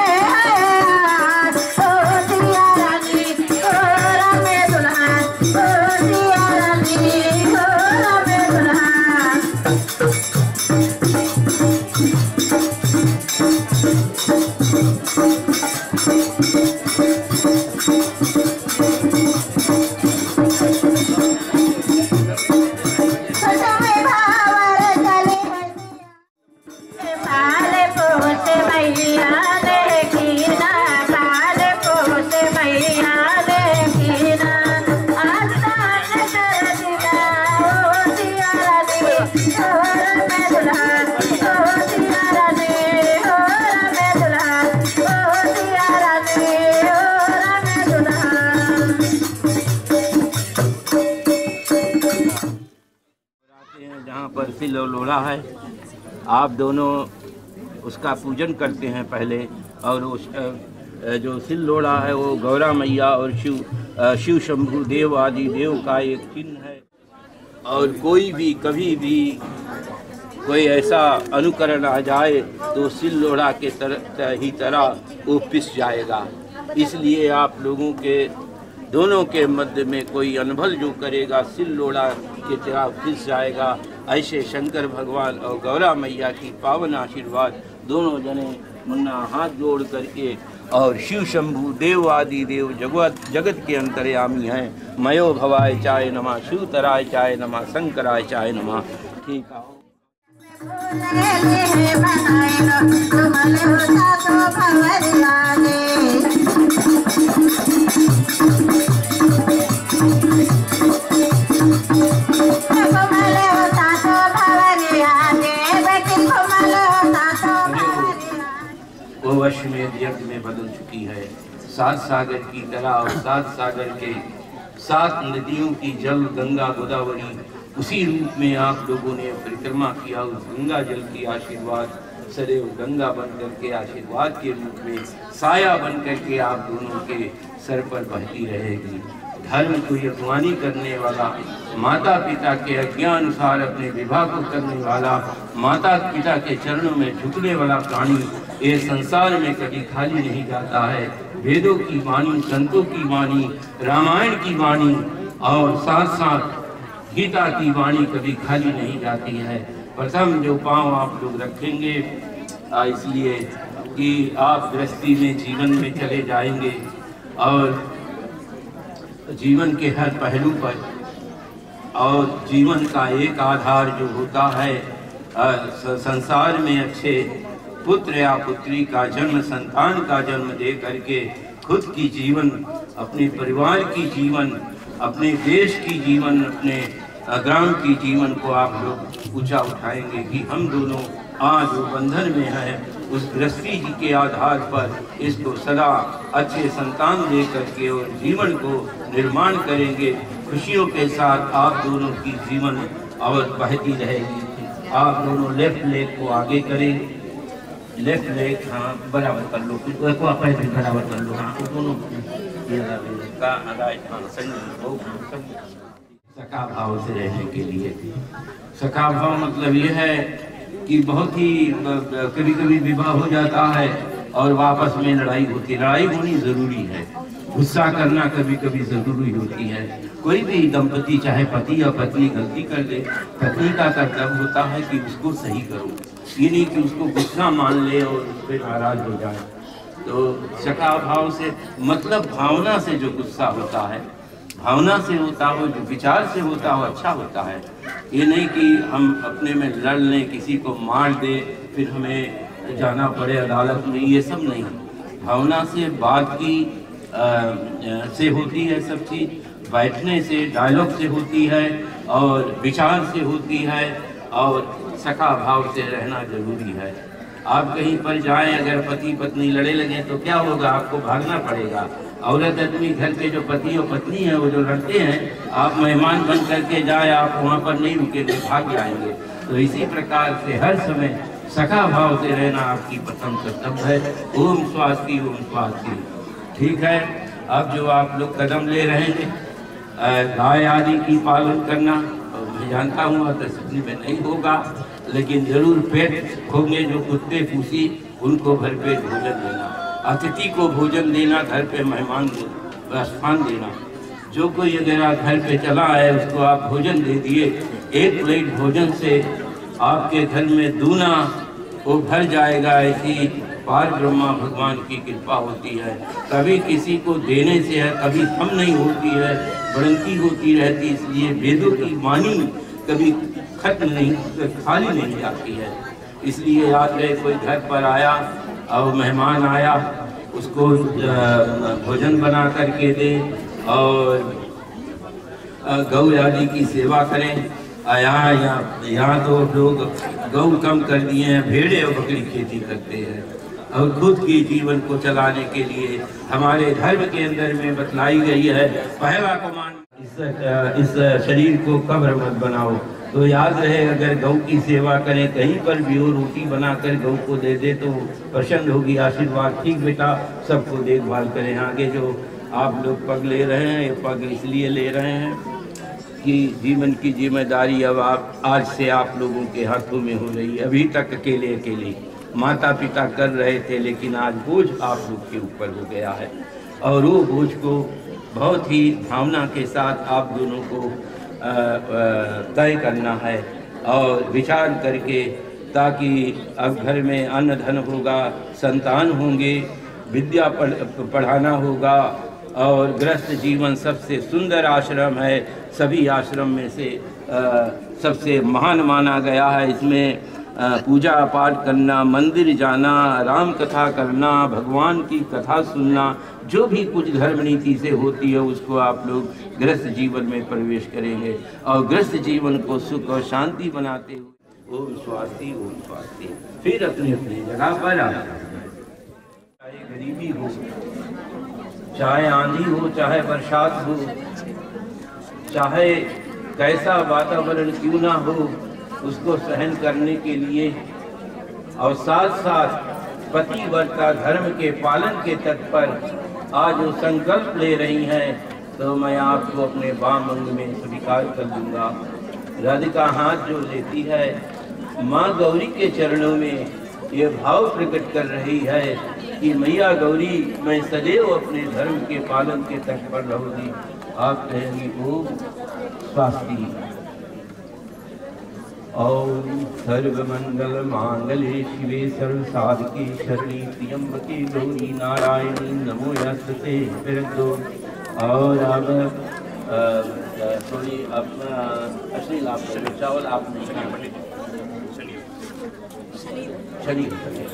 Speaker 5: लोढ़ा है। आप दोनों उसका पूजन करते हैं पहले, और उस जो सिल लोढ़ा है वो गौरा मैया और शिव शिव शंभु देव आदि देव का एक चिन्ह है। और कोई भी कभी भी कोई ऐसा अनुकरण आ जाए तो सिल लोढ़ा के तरह ही तरह वो पिस जाएगा। इसलिए आप लोगों के दोनों के मध्य में कोई अनभल जो करेगा सिल लोढ़ा के तरह पिस जाएगा। ऐसे शंकर भगवान और गौरा मैया की पावन आशीर्वाद दोनों जने मुन्ना हाथ जोड़ करके, और शिव शंभु देव आदि देव जगत जगत के अंतर्यामी हैं। मयो भवाय चाय नमः, शिव तराय चाय नमः, शंकराय चाय नमः। ठीक है। वो वश में यज्ञ में बदल चुकी है। सात सागर की तरह और सात सागर के सात नदियों की जल गंगा गोदावरी उसी रूप में आप लोगों ने परिक्रमा किया। उस गंगा जल की आशीर्वाद सदैव गंगा बन करके आशीर्वाद के रूप में साया बन करके आप दोनों के सर पर बहती रहेगी। धर्म को यजमानी करने वाला, माता पिता के आज्ञानुसार अपने विवाह को करने वाला, माता पिता के चरणों में झुकने वाला प्राणी ये संसार में कभी खाली नहीं जाता है। वेदों की वाणी, संतों की वाणी, रामायण की वाणी और साथ साथ गीता की वाणी कभी खाली नहीं जाती है। प्रथम जो पांव आप लोग रखेंगे इसलिए कि आप गृहस्थी में जीवन में चले जाएंगे और जीवन के हर पहलू पर, और जीवन का एक आधार जो होता है संसार में अच्छे पुत्र या पुत्री का जन्म, संतान का जन्म दे करके खुद की जीवन, अपने परिवार की जीवन, अपने देश की जीवन, अपने ग्राम की जीवन को आप लोग ऊंचा उठाएंगे कि हम दोनों आज जो बंधन में है उस गृहस्थी जी के आधार पर इसको सदा अच्छे संतान दे करके और जीवन को निर्माण करेंगे। खुशियों के साथ आप दोनों की जीवन और बहती रहेगी। आप दोनों लेफ्ट लेग को आगे करें, लेफ्ट लेग हाँ बराबर कर लो, पैर भी बराबर कर लो, हाँ दोनों का सका भाव से रहने के लिए। सका भाव मतलब ये है कि बहुत ही कभी कभी विवाह हो जाता है और वापस में लड़ाई होती है। लड़ाई होनी जरूरी है, गुस्सा करना कभी कभी जरूरी होती है। कोई भी दंपति चाहे पति या पत्नी गलती कर दे, पत्नी का कर्तव्य होता है कि उसको सही करो, ये नहीं कि उसको गुस्सा मान ले और उस पर नाराज हो जाए। तो सका भाव से मतलब भावना से जो गुस्सा होता है, भावना से होता हो, जो विचार से होता हो, अच्छा होता है। ये नहीं कि हम अपने में लड़ लें, किसी को मार दे, फिर हमें जाना पड़े अदालत में, ये सब नहीं। भावना से बात की आ, से होती है सब चीज़, बैठने से डायलॉग से होती है और विचार से होती है और सका भाव से रहना जरूरी है। आप कहीं पर जाएं, अगर पति पत्नी लड़े लगे तो क्या होगा, आपको भागना पड़ेगा। औरत आदमी घर के जो पति और पत्नी है वो जो लड़ते हैं, आप मेहमान बन करके जाए, आप वहाँ पर नहीं रुकेंगे, भाग जाएंगे। तो इसी प्रकार से हर समय सका भाव से रहना आपकी प्रथम कर्तव्य है। ओम स्वास्ति ओम स्वास्ति। ठीक है, अब जो आप लोग कदम ले रहे हैं गाय आदि की पालन करना, और मैं जानता हूँ तो सपने में नहीं होगा, लेकिन जरूर पेट होंगे जो कुत्ते फूसी, उनको भरपेट भोजन देना, अतिथि को भोजन देना, घर पे मेहमान को स्थान देना। जो कोई अगर घर पे चला है उसको आप भोजन दे दिए, एक प्लेट भोजन से आपके घर में दूना वो भर जाएगा। ऐसी पार ब्रह्मा भगवान की कृपा होती है। कभी किसी को देने से है, कभी कम नहीं होती है, बढ़ती होती रहती। इसलिए वेदों की वाणी कभी खत्म नहीं, खाली नहीं जाती है। इसलिए याद रहे, कोई घर पर आया और मेहमान आया, उसको भोजन बना करके दे और गौ आदि की सेवा करें। यहाँ यहाँ यहाँ तो लोग गौ कम कर दिए हैं, भेड़े और बकरी खेती करते हैं और खुद की जीवन को चलाने के लिए हमारे धर्म के अंदर में बतलाई गई है, पहला कमांड इस इस शरीर को कब्र मत बनाओ। तो याद रहे, अगर गौ की सेवा करें, कहीं पर भी हो, रोटी बनाकर गौ को दे दे तो प्रसन्न होगी, आशीर्वाद। ठीक बेटा, सबको देखभाल करें। आगे जो आप लोग पग ले रहे हैं, ये पग इसलिए ले रहे हैं कि जीवन की जिम्मेदारी अब आप आज से आप लोगों के हाथों में हो रही है। अभी तक अकेले अकेले माता पिता कर रहे थे, लेकिन आज बोझ आप लोग के ऊपर हो गया है और वो बोझ को बहुत ही भावना के साथ आप दोनों को तय करना है और विचार करके, ताकि अब घर में अन्न धन होगा, संतान होंगे, विद्या पढ़ पढ़ाना होगा और गृहस्थ जीवन सबसे सुंदर आश्रम है, सभी आश्रम में से आ, सबसे महान माना गया है। इसमें आ, पूजा पाठ करना, मंदिर जाना, राम कथा करना, भगवान की कथा सुनना, जो भी कुछ धर्म नीति से होती है उसको आप लोग गृहस्थ जीवन में प्रवेश करेंगे और गृहस्थ जीवन को सुख और शांति बनाते हुए ओम स्वास्ति ओम स्वास्ति। फिर अपनी अपनी जगह पर आ जाए। चाहे गरीबी हो, चाहे आंधी हो, चाहे बरसात हो, चाहे कैसा वातावरण क्यों ना हो, उसको सहन करने के लिए और साथ साथ पतिव्रता धर्म के पालन के तट पर आज वो संकल्प ले रही हैं, तो मैं आपको अपने वाम अंग में स्वीकार कर दूंगा। राधिका हाथ जो लेती है, माँ गौरी के चरणों में ये भाव प्रकट कर रही है कि मैया गौरी, मैं सदैव अपने धर्म के पालन के तट पर रहूंगी। आप कहेंगी ओम स्वास्ति। ओम सर्वमंगल मांगल्ये शिवे सर्व साधके शरणी त्र्यंबके गौरी नारायणी नमोस्तुते। फिर दो और अब थोड़ी अपना अश्लील आप चावल आप शरीर।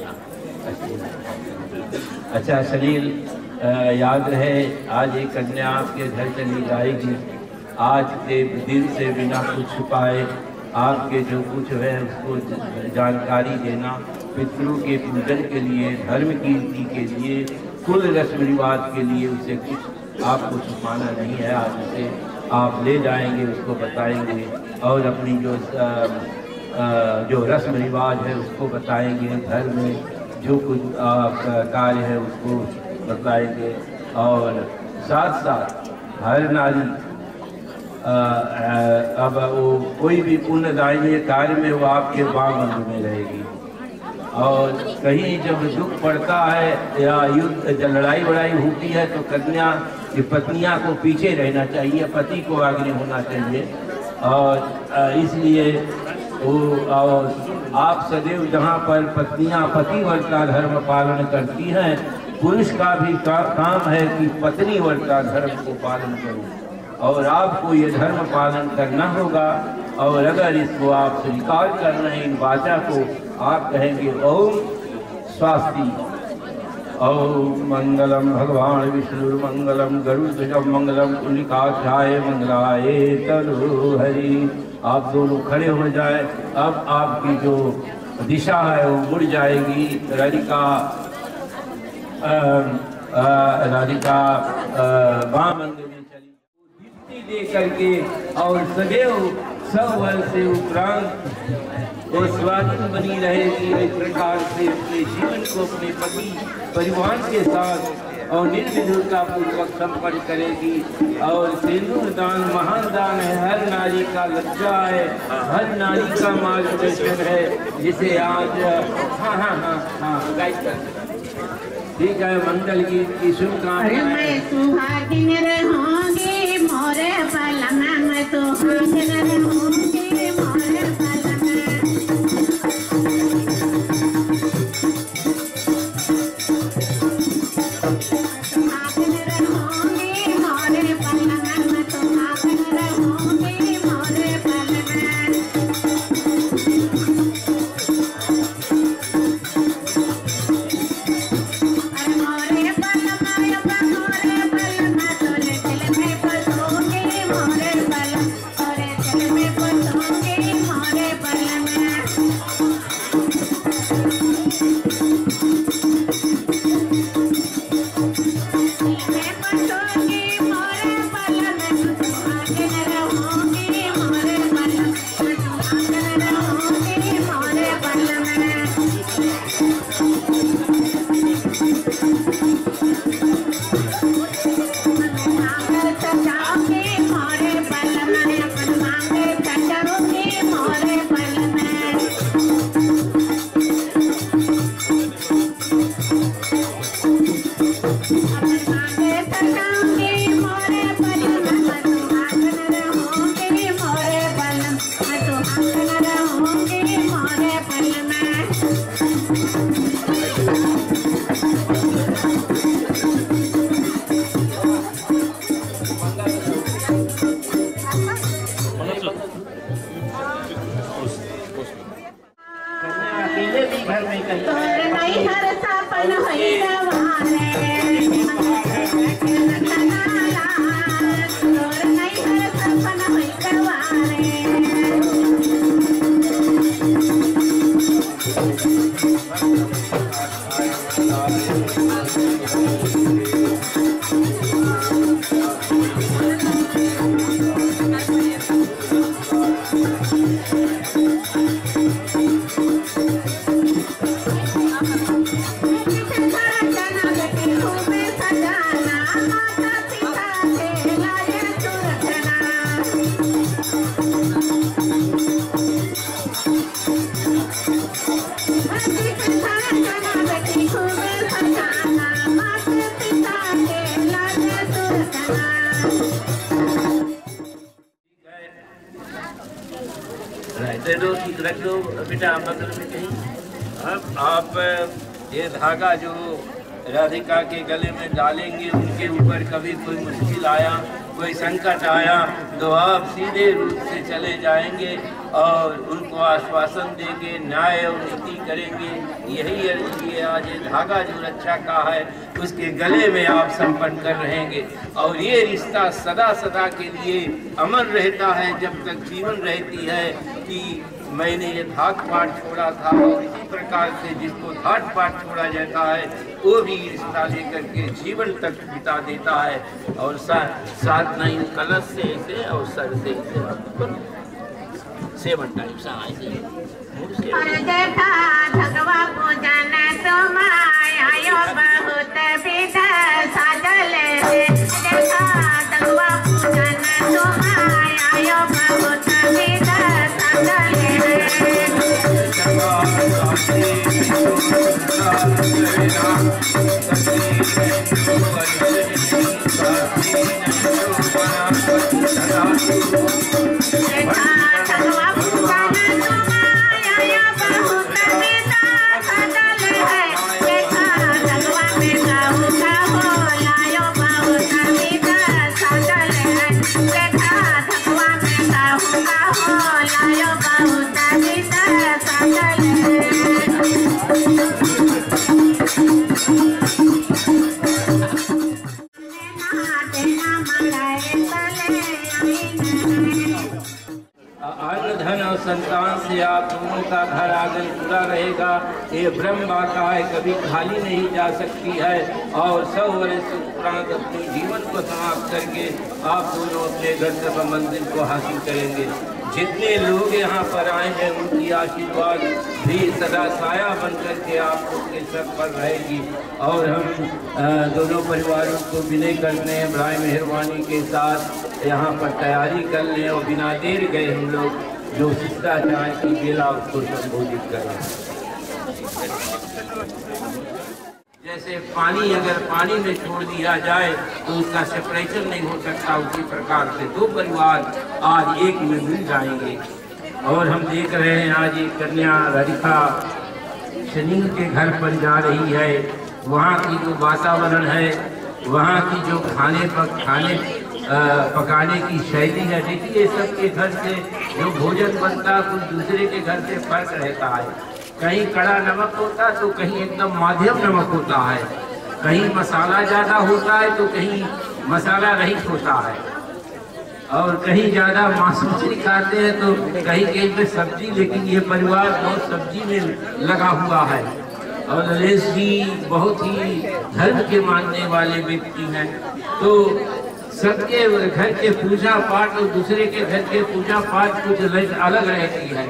Speaker 5: अच्छा शरीर, याद रहे आज एक कन्या आपके घर चली जाएगी। आज के दिन से बिना कुछ छुपाए आपके जो कुछ है उसको जानकारी देना, पितरों के पूजन के लिए, धर्म कीर्ति के लिए, कुल रस्म रिवाज के लिए उसे कुछ आपको छुपाना नहीं है। आज उसे आप ले जाएंगे, उसको बताएंगे और अपनी जो आ, आ, जो रस्म रिवाज है उसको बताएंगे, धर्म में जो कुछ कार्य है उसको बताएंगे और साथ साथ हर नारी आ, आ, अब वो कोई भी पुण्यदायी कार्य में वो आपके बागंध में रहेगी। और कहीं जब दुख पड़ता है या युद्ध जब लड़ाई वड़ाई होती है तो कन्या की पत्नियां को पीछे रहना चाहिए, पति को आगे होना चाहिए। और इसलिए वो और आप सदैव जहाँ पर पत्नियां पतिव्रत का धर्म पालन करती हैं, पुरुष का भी का, काम है कि पत्नी व्रत का धर्म को पालन करो। और आपको ये धर्म पालन करना होगा। और अगर इसको आप स्वीकार कर रहे हैं इन वाचा को, आप कहेंगे ओम स्वास्ति। ओम मंगलम भगवान विष्णु मंगलम गरुड़ मंगलम कुलिकाध्याय मंगलाये तनु हरि। आप दोनों खड़े हो जाए। अब आपकी जो दिशा है वो मुड़ जाएगी। राधिका राधिका बाम अंग में चली दीप्ति दे करके और सदैव सौ वर्ष से उपरांत वो स्वाधीन बनी रहेगी। इस प्रकार से अपने जीवन को अपने पति परिवार के साथ और निर्विघ्नता पूर्वक संपन्न करेगी। और सिंदूर दान महान दान है, हर नारी का लज्जा है, हर नारी का मार्गदर्शन है, जिसे आज हाँ हाँ हाँ हाँ गाइड कर ठीक है। मंगल गीत की शुभकामनाएं।
Speaker 6: मैं सुहागिन रहूंगी मोरे पलमा, मैं सुहागिन रहूंगी मोरे पलमा। सुहागिन रहूंगी मोरे पलमा, मैं सुहागिन रहूंगी मोरे पलमा।
Speaker 5: रख दो बेटा बगल में कहीं। अब आप ये धागा जो राधिका के गले में डालेंगे, उनके ऊपर कभी कोई मुश्किल आया, कोई संकट आया, तो आप सीधे रूप से चले जाएंगे और उनको आश्वासन देंगे, न्याय और नीति करेंगे। यही ये आज ये धागा जो रक्षा का है उसके गले में आप संपन्न कर रहेंगे। और ये रिश्ता सदा सदा के लिए अमर रहता है, जब तक जीवन रहती है कि मैंने ये धाक पाठ छोड़ा था। और इसी प्रकार से जिसको धाक पाठ छोड़ा जाता है वो भी रिश्ता लेकर के जीवन तक बिता देता है। और साथ नहीं कलश से ऐसे और सर से सेवन टाइम सा
Speaker 6: देखा भगवा पूजन तुमाया बहुत विध साजल देखा भगवा
Speaker 5: धन और संतान से आप दोनों का घर आंगन पूरा रहेगा। ये ब्रह्म माता है, कभी खाली नहीं जा सकती है और सौ वर्ष उपरांत अपने जीवन को समाप्त करके आप दोनों अपने गंतव्य मंजिल को हासिल करेंगे। जितने लोग यहाँ पर आए हैं उनकी आशीर्वाद भी सदा साया बन करके आप लोग के सर पर रहेगी। और हम दोनों परिवारों को विनय करते हैं बड़ी मेहरबानी के साथ यहाँ पर तैयारी कर लें और बिना देर गए हम लोग जो शिष्टाचार की बेला उसको संबोधित करें। जैसे पानी अगर पानी में छोड़ दिया जाए तो उसका सेपरेशन नहीं हो सकता, उसी प्रकार से दो परिवार आज एक में मिल जाएंगे। और हम देख रहे हैं आज एक कन्या राधिका सुनील के घर पर जा रही है। वहाँ की जो वातावरण है, वहाँ की जो खाने पर खाने आ, पकाने की शैली है, देखिए सबके घर से जो भोजन बनता है कुछ दूसरे के घर से फर्क रहता है। कहीं कड़ा नमक होता है तो कहीं एकदम माध्यम नमक होता है, कहीं मसाला ज़्यादा होता है तो कहीं मसाला रहित होता है, और कहीं ज़्यादा मांस मछली खाते हैं तो कहीं कहीं पे सब्जी। लेकिन ये परिवार बहुत सब्जी में लगा हुआ है। और नरेश जी बहुत ही धर्म के मानने वाले व्यक्ति हैं, तो सबके घर के पूजा पाठ और दूसरे के घर के पूजा पाठ कुछ अलग रहती है।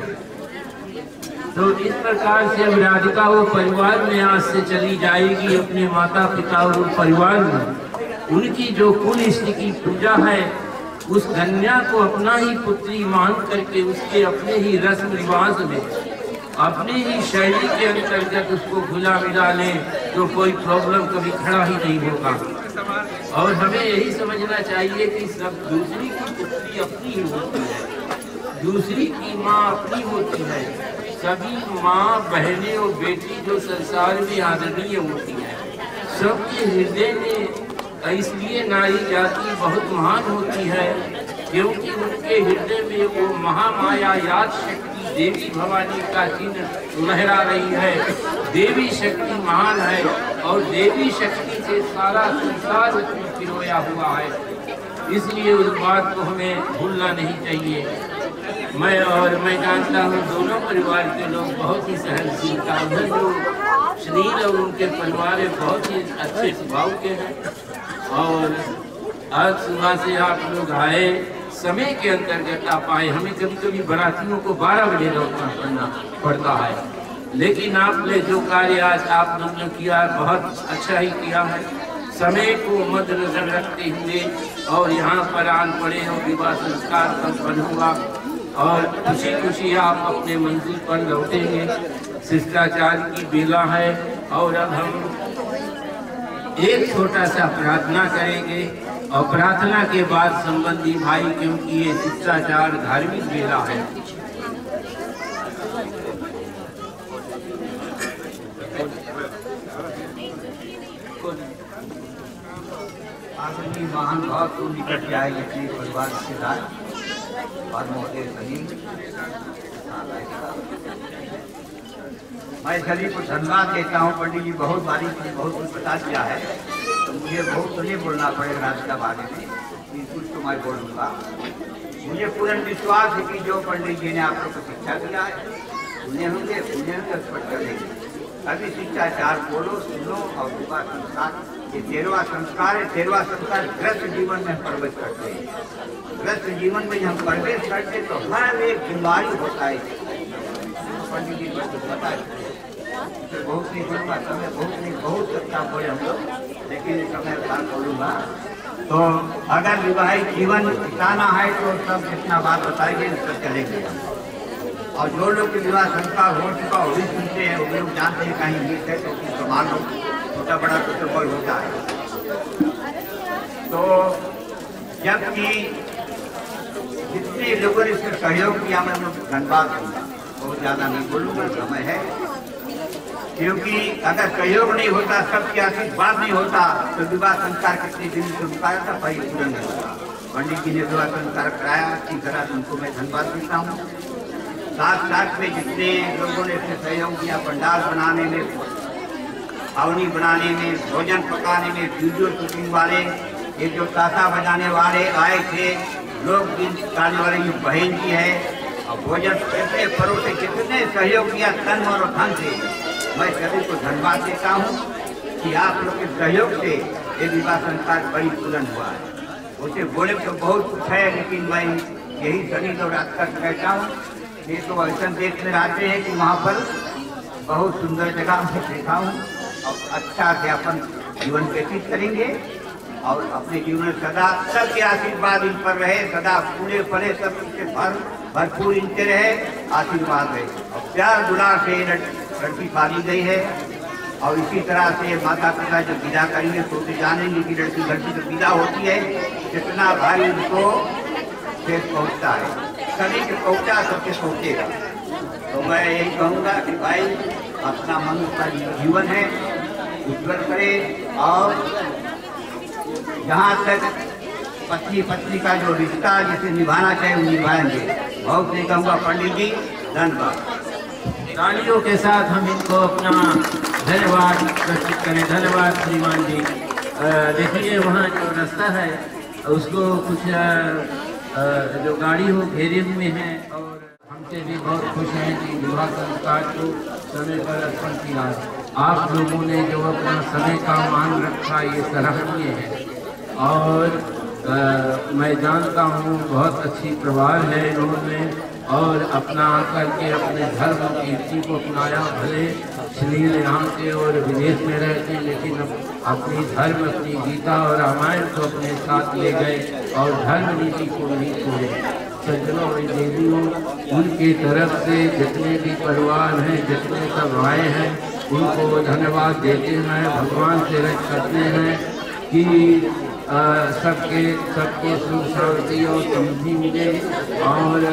Speaker 5: तो इस प्रकार से अब राधिका वो परिवार में आज से चली जाएगी अपने माता पिता और परिवार में। उनकी जो कुल इष्ट की पूजा है उस कन्या को अपना ही पुत्री मान करके उसके अपने ही रस्म रिवाज में अपने ही शैली के अंतर्गत उसको घुला मिला लें तो कोई प्रॉब्लम कभी खड़ा ही नहीं होगा। और हमें यही समझना चाहिए कि सब दूसरी की पुत्री अपनी ही होती है, दूसरी की माँ अपनी होती है। सभी माँ बहनें और बेटी जो संसार में आदरणीय होती है, सबके हृदय में इसलिए नारी जाति बहुत महान होती है क्योंकि उनके हृदय में वो महामाया याद शक्ति देवी भवानी का चिन्ह लहरा रही है। देवी शक्ति महान है और देवी शक्ति से सारा संसार पिरोया हुआ है, इसलिए उस बात को हमें भूलना नहीं चाहिए। मैं और मैं जानता हूँ दोनों परिवार के लोग बहुत ही सहनशीलता है, जो सुनील और उनके परिवार बहुत ही अच्छे स्वभाव के हैं। और आज सुबह से आप लोग आए, समय के अंतर्गत आप आए। हमें कभी कभी बारातियों को बारह बजे लौटना पड़ना पड़ता है, लेकिन आपने जो कार्य आज आप लोगों ने किया बहुत अच्छा ही किया है। समय को मद्देनजर रखते हुए और यहाँ पर आन पड़े और विवाह संस्कार संपन्न हुआ और खुशी खुशी आप अपने मंजिल पर लौटेंगे। शिष्टाचार की बेला है और अब हम एक छोटा सा प्रार्थना करेंगे और प्रार्थना के बाद संबंधी भाई, क्योंकि ये शिष्टाचार धार्मिक बेला है।
Speaker 12: आदरणीय महान भाव को निकट जाए अपने परिवार रिश्तेदार और महोदय सलीम, मैं सभी को धन्यवाद देता हूँ। पंडित जी बहुत बारी बहुत कुछ बता दिया है, तो मुझे बहुत तो नहीं बोलना पड़ेगा राधिका बारे में, कुछ तो मैं बोलूँगा। मुझे पूर्ण विश्वास है कि जो पंडित जी ने आप लोग को शिक्षा दिया है उन्हें होंगे उन्हें स्पष्ट कर देंगे। अभी शिष्टाचार बोलो, सुनो और विवाह संस्कार, ये तेरहवां संस्कार है। तेरहवां संस्कार ग्रस्त जीवन में प्रवेश करते हैं। ग्रस्त जीवन में हम प्रवेश करते तो हर एक बीमारी होता है। पंडित जी बता बहुत नहीं बोलूँगा, समय बहुत नहीं बहुत सत्ता बोले हम लोग, लेकिन समय बात बोलूँगा। तो अगर विवाहित जीवन बिताना है तो सब जितना बात बताएंगे सब चलेंगे। और जो लोग के विवाह संस्कार हो चुका वो भी सुनते हैं, वो लोग जानते हैं कहीं गीत है तो संभाल लो, छोटा बड़ा कुछ तो होता है। तो जबकि जितने लोगों ने इसमें सहयोग किया मैं उनको धन्यवाद दूंगा, बहुत ज़्यादा नहीं बोलूँगा, समय है। क्योंकि अगर सहयोग नहीं होता, सबके आशीर्वाद नहीं होता तो विवाह संस्कार कितने दिन से रुकाया था भाई पूरा नहीं होता। पंडित जी ने विवाह संस्कार कराया, अच्छी तरह उनको मैं धन्यवाद देता हूँ। साथ साथ में जितने लोगों ने इसमें सहयोग किया, पंडाल बनाने में, छावनी बनाने में, भोजन पकाने में, वीडियो शूटिंग वाले, ये जो ताशा बजाने वाले आए थे, लोग गीत गाने वाले ये बहन जी है, और भोजन कितने परोसे कितने सहयोग किया तन और धन से, मैं सभी को धन्यवाद देता हूँ कि आप लोग के सहयोग से ये विवाह संस्कार बड़ी बुलंद हुआ है। उसे बोले तो बहुत कुछ है, लेकिन मैं यही सभी लोग रात कहता हूँ, ये तो ऐसा देश में आते हैं कि वहाँ पर बहुत सुंदर जगह मैं देखा हूँ, और अच्छा से अपन जीवन व्यतीत करेंगे और अपने जीवन में सदा सबके आशीर्वाद इन पर रहे, सदा पूरे पड़े सब उनके पर भरपूर इनके रहे, आशीर्वाद रहे। और प्यार दुलार से लड़की पाली गई है, और इसी तरह से माता पिता जब विदा करेंगे तो जानेंगे कि लड़की लड़की जब विदा होती है जितना भाई उनको शेष पहुँचता है, सभी के पहुँचा सबके पहुँचेगा। तो मैं यही कहूँगा कि भाई अपना मन का जीवन है उज्जवल करे, और जहाँ तक पत्नी पत्नी का जो रिश्ता जिसे निभाना चाहिए वो निभाएंगे। बहुत नहीं कहूँगा पंडित जी, धन्यवाद।
Speaker 5: तालियों के साथ हम इनको अपना धन्यवाद प्रस्तुत करें। धन्यवाद श्रीमान जी। देखिए वहाँ जो रास्ता है उसको कुछ आ, आ, जो गाड़ी हो घेरे हुए हैं, और हमसे भी बहुत खुश हैं कि विवाह संस्कार को समय पर अर्पण किया। आप लोगों ने जो अपना समय का मान रखा ये सराहनीय है, और आ, मैं जानता हूँ बहुत अच्छी परिवार है इन्होंने, और अपना आकर के अपने धर्म कीर्ति को अपनाया। भले श्रील यहाँ के और विदेश में रहते हैं, लेकिन अपनी धर्म अपनी गीता और रामायण को अपने साथ ले गए और धर्म नीति को नहीं छोड़े। सज्जनों और देवियों, उनके तरफ से जितने भी परिवार हैं, जितने सब आए हैं, उनको धन्यवाद देते हैं, भगवान से रज करते हैं कि सबके सबके सुख शांति और समृद्धि मिले, और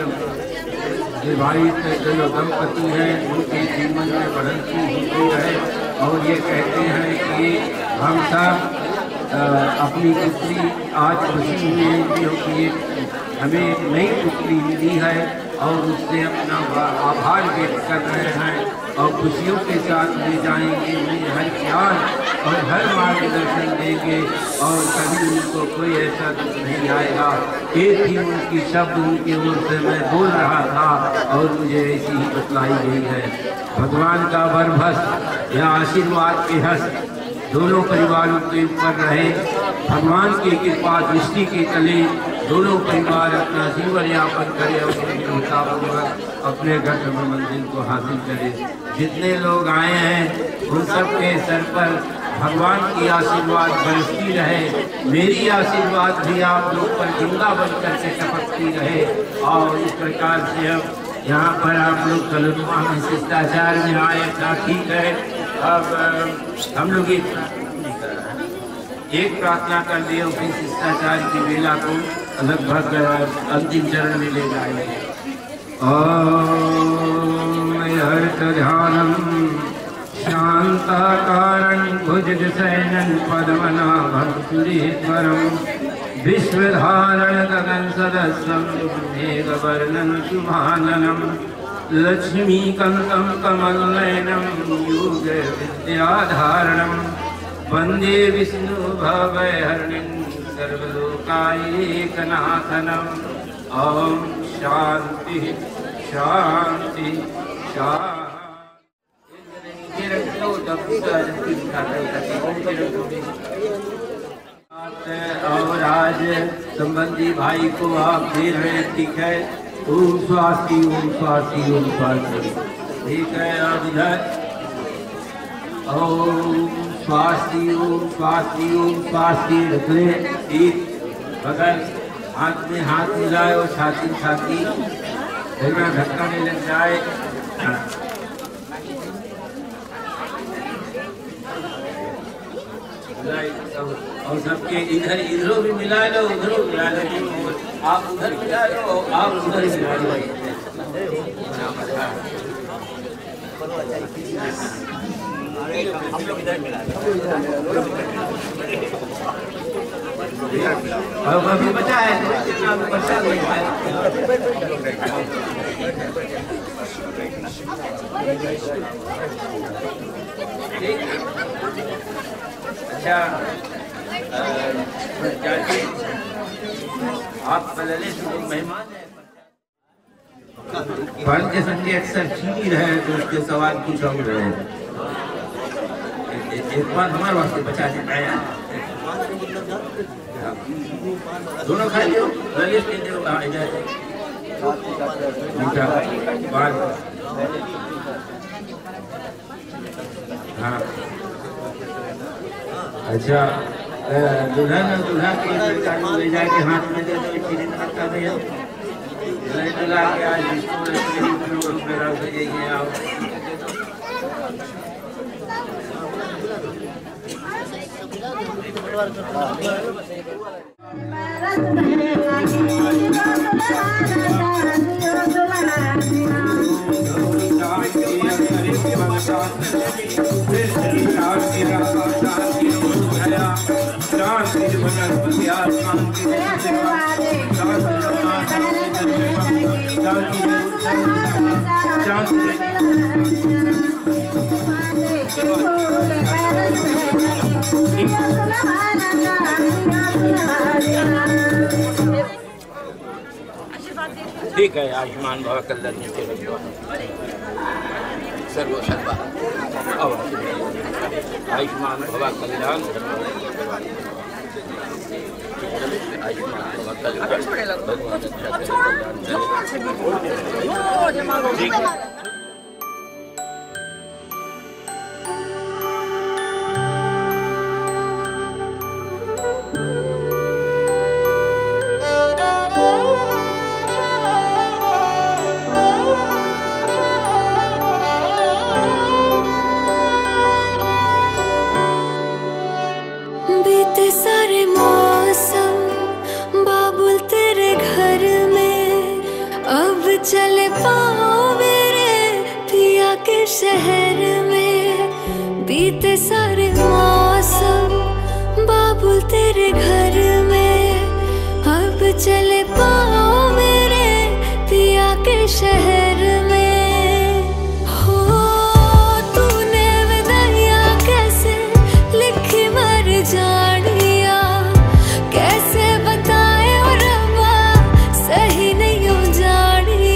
Speaker 5: विवाहित जो दंपति हैं उनके जीवन में बढ़ती होती रहे। और ये कहते हैं कि हम सब अपनी पुत्री आज खुशी हुई है क्योंकि हमें नई पुत्री मिली है, और उससे अपना आभार व्यक्त कर रहे हैं, और खुशियों के साथ ले जाएंगे, उन्हें हर प्यार और हर मार्गदर्शन देंगे, और कभी उनको कोई ऐसा दुख नहीं आएगा। एक ही उनकी शब्द उनकी ओर से मैं बोल रहा था, और मुझे ऐसी ही बतलाई गई है। भगवान का वरभस या आशीर्वाद के हस्त दोनों परिवारों के ऊपर रहे। भगवान की कृपा दृष्टि के तले दोनों परिवार अपना जीवन यापन करे, और अपने गंतव्य मंजिल को हासिल करे। जितने लोग आए हैं उन सब के सर पर भगवान की आशीर्वाद बरसती रहे। मेरी आशीर्वाद भी आप लोग पर गंगा बन करके टपकती रहे, और इस प्रकार से हम यहाँ पर आप लोग कलुआ में शिष्टाचार में आए था, ठीक है। अब हम लोग एक एक प्रार्थना कर लिए, फिर शिष्टाचार की वेला को लगभग अंतिम चरण में ले जाएंगे। ओम हर्ष ध्यानम शांताकारं भुजगशयनं पद्मनाभं सुरेश्वरं विश्वधारण गगन सदस्यं मेघवर्णं शुभाननं लक्ष्मीकान्तं कमलनयनं योगे विद्याधारणं वन्दे विष्णु भवहरणिं सर्वलोकायकनाथनं। ओम शांति शांति शांति। और आज संबंधी भाई को आप दे रहे हैं, ठीक है। ओम स्वास्ति ओम स्वास्ति ओम स्वास्ति, ठीक है। अब इधर ओम स्वास्ति ओम स्वास्ति ओम स्वास्ति रख ले, ठीक। बगल हाथ में हाथ मिलाए और छाती छाती बिना धक्का नहीं लग जाए। और सबके इधर इधरों भी मिला लो उधरों मिला लो, आप उधर मिला लो आप उधर मिला लो। हम लोग इधर मिला अब अभी बचा है जितना बचा नहीं है। अच्छा आप पहले से मेहमान हैं। फल के संगे अक्सर खीर है तो उसके सवाल पूछ रहे हैं। एक बार हमारे वास्ते बचा देता है, दोनों खा लियो ललित के दो मीठा बाल। हाँ अच्छा दुल्हन दुल्हा के ले जाके हाथ में दे दो चीनी खाता भैया दुल्हा के आज मेरा भेजिए आप। ठीक है, आयुष्मान भव कल्याण सर्व सर्वा आयुष्मान भव कल्याण आयुष्मान भव कल्याण भगवान।
Speaker 2: चले पाओ मेरे पिया के शहर में, बीते सारे मौसम बाबुल तेरे घर में। अब चले पाओ मेरे पिया के शहर में। हो तूने विदाइयां कैसे लिखी मर जानिया, कैसे बताए और रब्बा सही नहीं हो जानिया।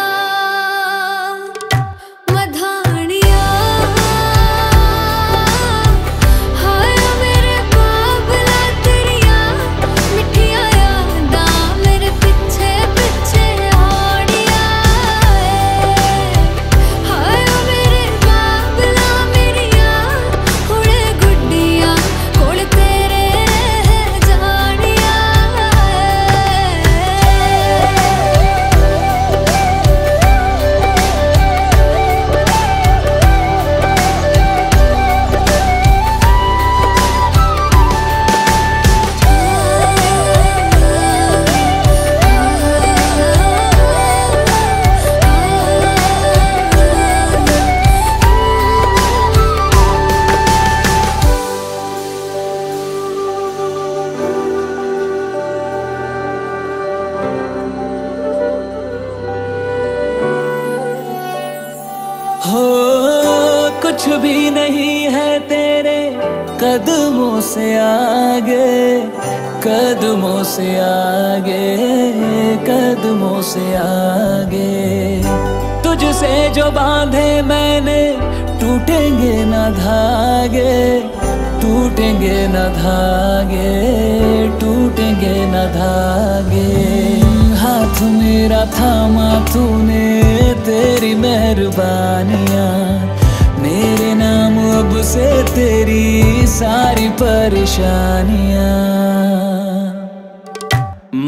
Speaker 13: कुछ भी नहीं है तेरे कदमों से आगे, कदमों से आगे, कदमों से आगे। तुझसे जो बांधे मैंने टूटेंगे ना धागे, टूटेंगे ना धागे, टूटेंगे ना धागे। हाथ मेरा थामा तूने, तेरी मेहरबानियाँ मेरे नाम अब से तेरी सारी परेशानियाँ।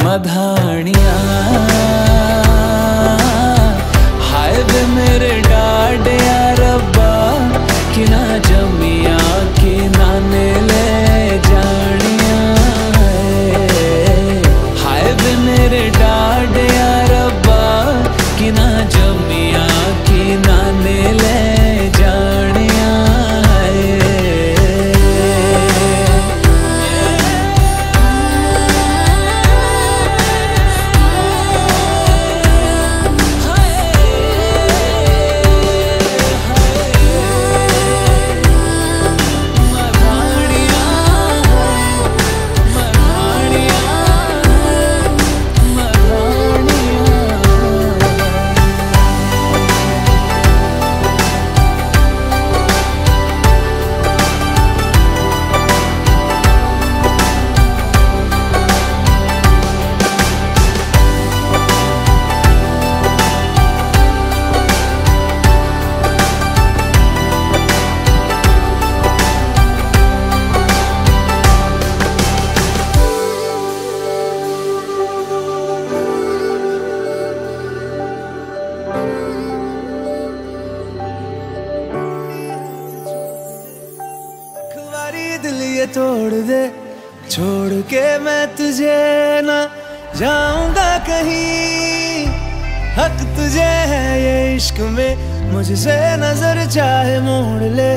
Speaker 13: मधानिया हाय वे मेरे डाडिया रब्बा कि ना जमिया कि ना ने ले जानिया हाय वे मेरे डाडिया रब्बा कि ना जमिया कि ना ने ले जानिया दिल ये तोड़ दे छोड़ के मैं तुझे ना जाऊंगा कहीं हक तुझे है ये इश्क में मुझसे नजर चाहे मोड़ ले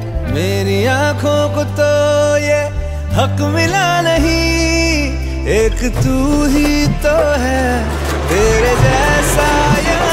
Speaker 13: मेरी आंखों को तो ये हक मिला नहीं एक तू ही तो है तेरे जैसा यहाँ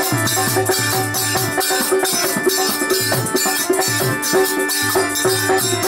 Speaker 6: Thank you.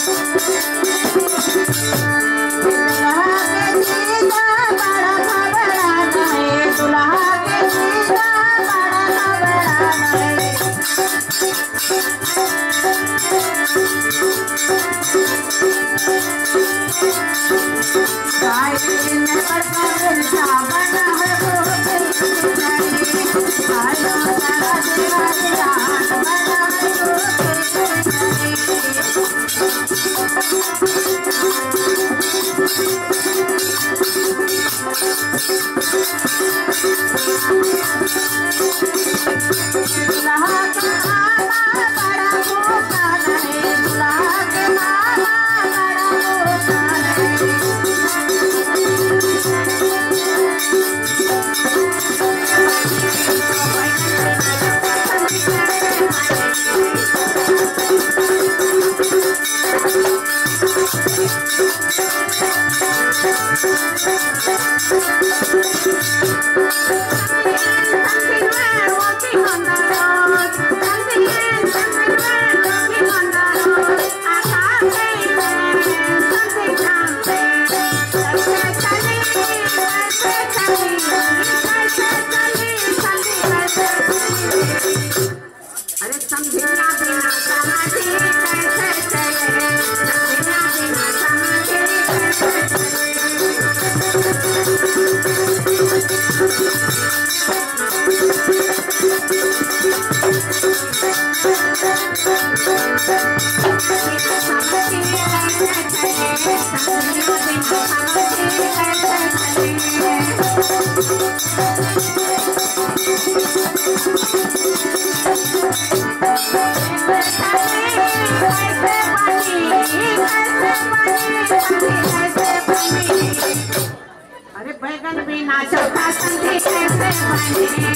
Speaker 6: अरे बैगन भी ना चौथा संधि कैसे बने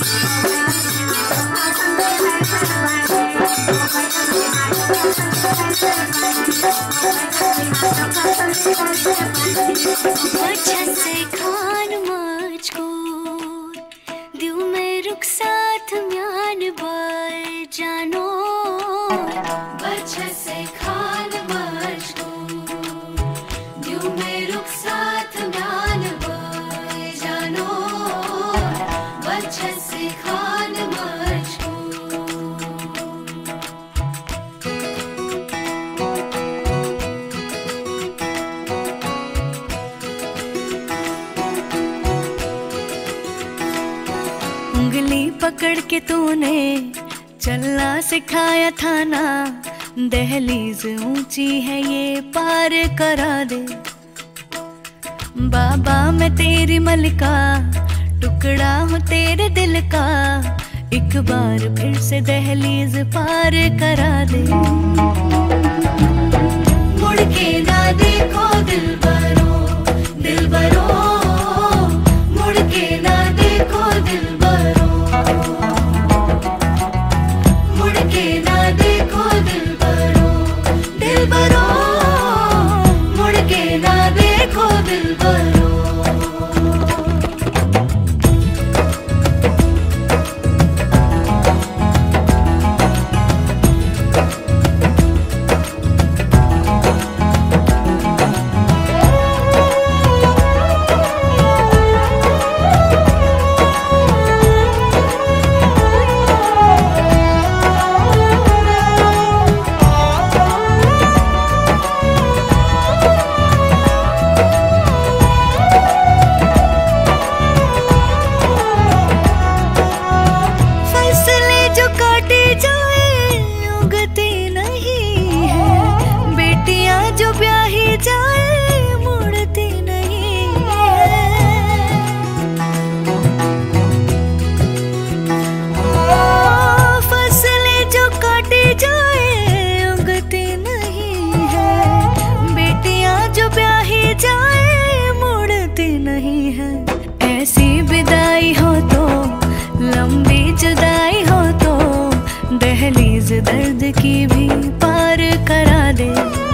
Speaker 2: अच्छा से खान मुझको दिल में रुक साथ म्यान बाय जानो अच्छा से खान मुझको दिल में रुक साथ म्यान बाय जानो अच्छा से खान मुझको उंगली पकड़ के तूने चलना सिखाया था ना दहलीज ऊंची है ये पार करा दे बाबा मैं तेरी मलिका टुकड़ा हूँ तेरे दिल का एक बार फिर से दहलीज पार करा दे मुड़ के ना देखो दिल बरो दिल बरो मुड़ के ना देखो दिल बरो मुड़ के ना देखो दिल बरो दिल बरो मुड़ के ना देखो दिल बरो दर्द की भी पार करा दे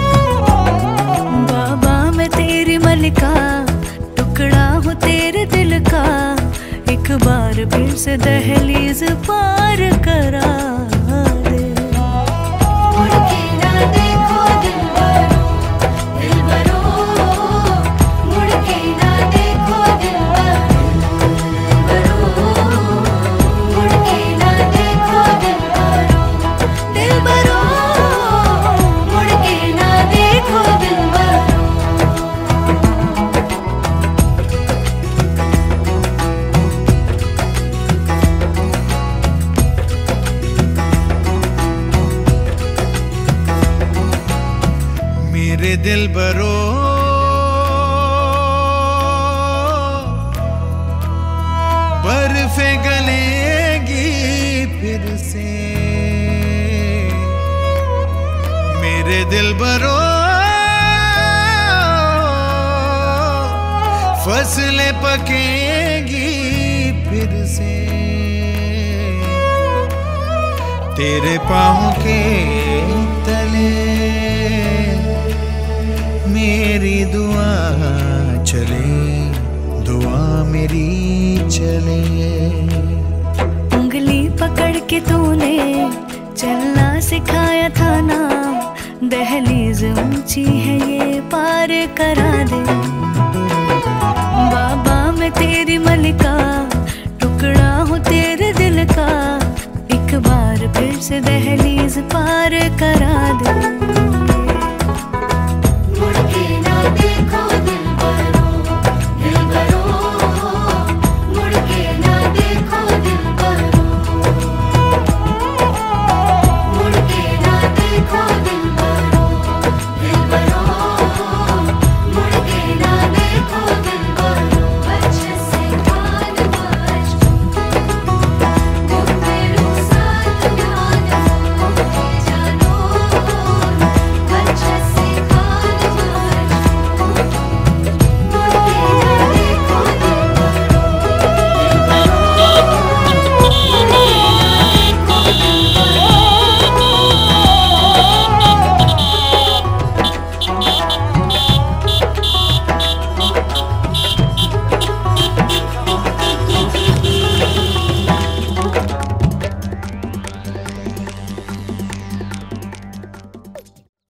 Speaker 2: बाबा मैं तेरी मलिका टुकड़ा हूँ तेरे दिल का एक बार फिर से दहलीज पार करा दे मुड़ के ना देखो दिल बरो
Speaker 13: मेरे दिल बरो बर्फे गलेगी फिर से, मेरे दिल बरो फसलें पकेगी फिर से, तेरे पाँव के तले मेरी दुआ चले, दुआ मेरी चले।
Speaker 2: उंगली पकड़ के तूने चलना सिखाया था ना, दहलीज ऊंची है ये पार करा दे। बाबा मैं तेरी मलिका, टुकड़ा हूँ तेरे दिल का, एक बार फिर से दहलीज पार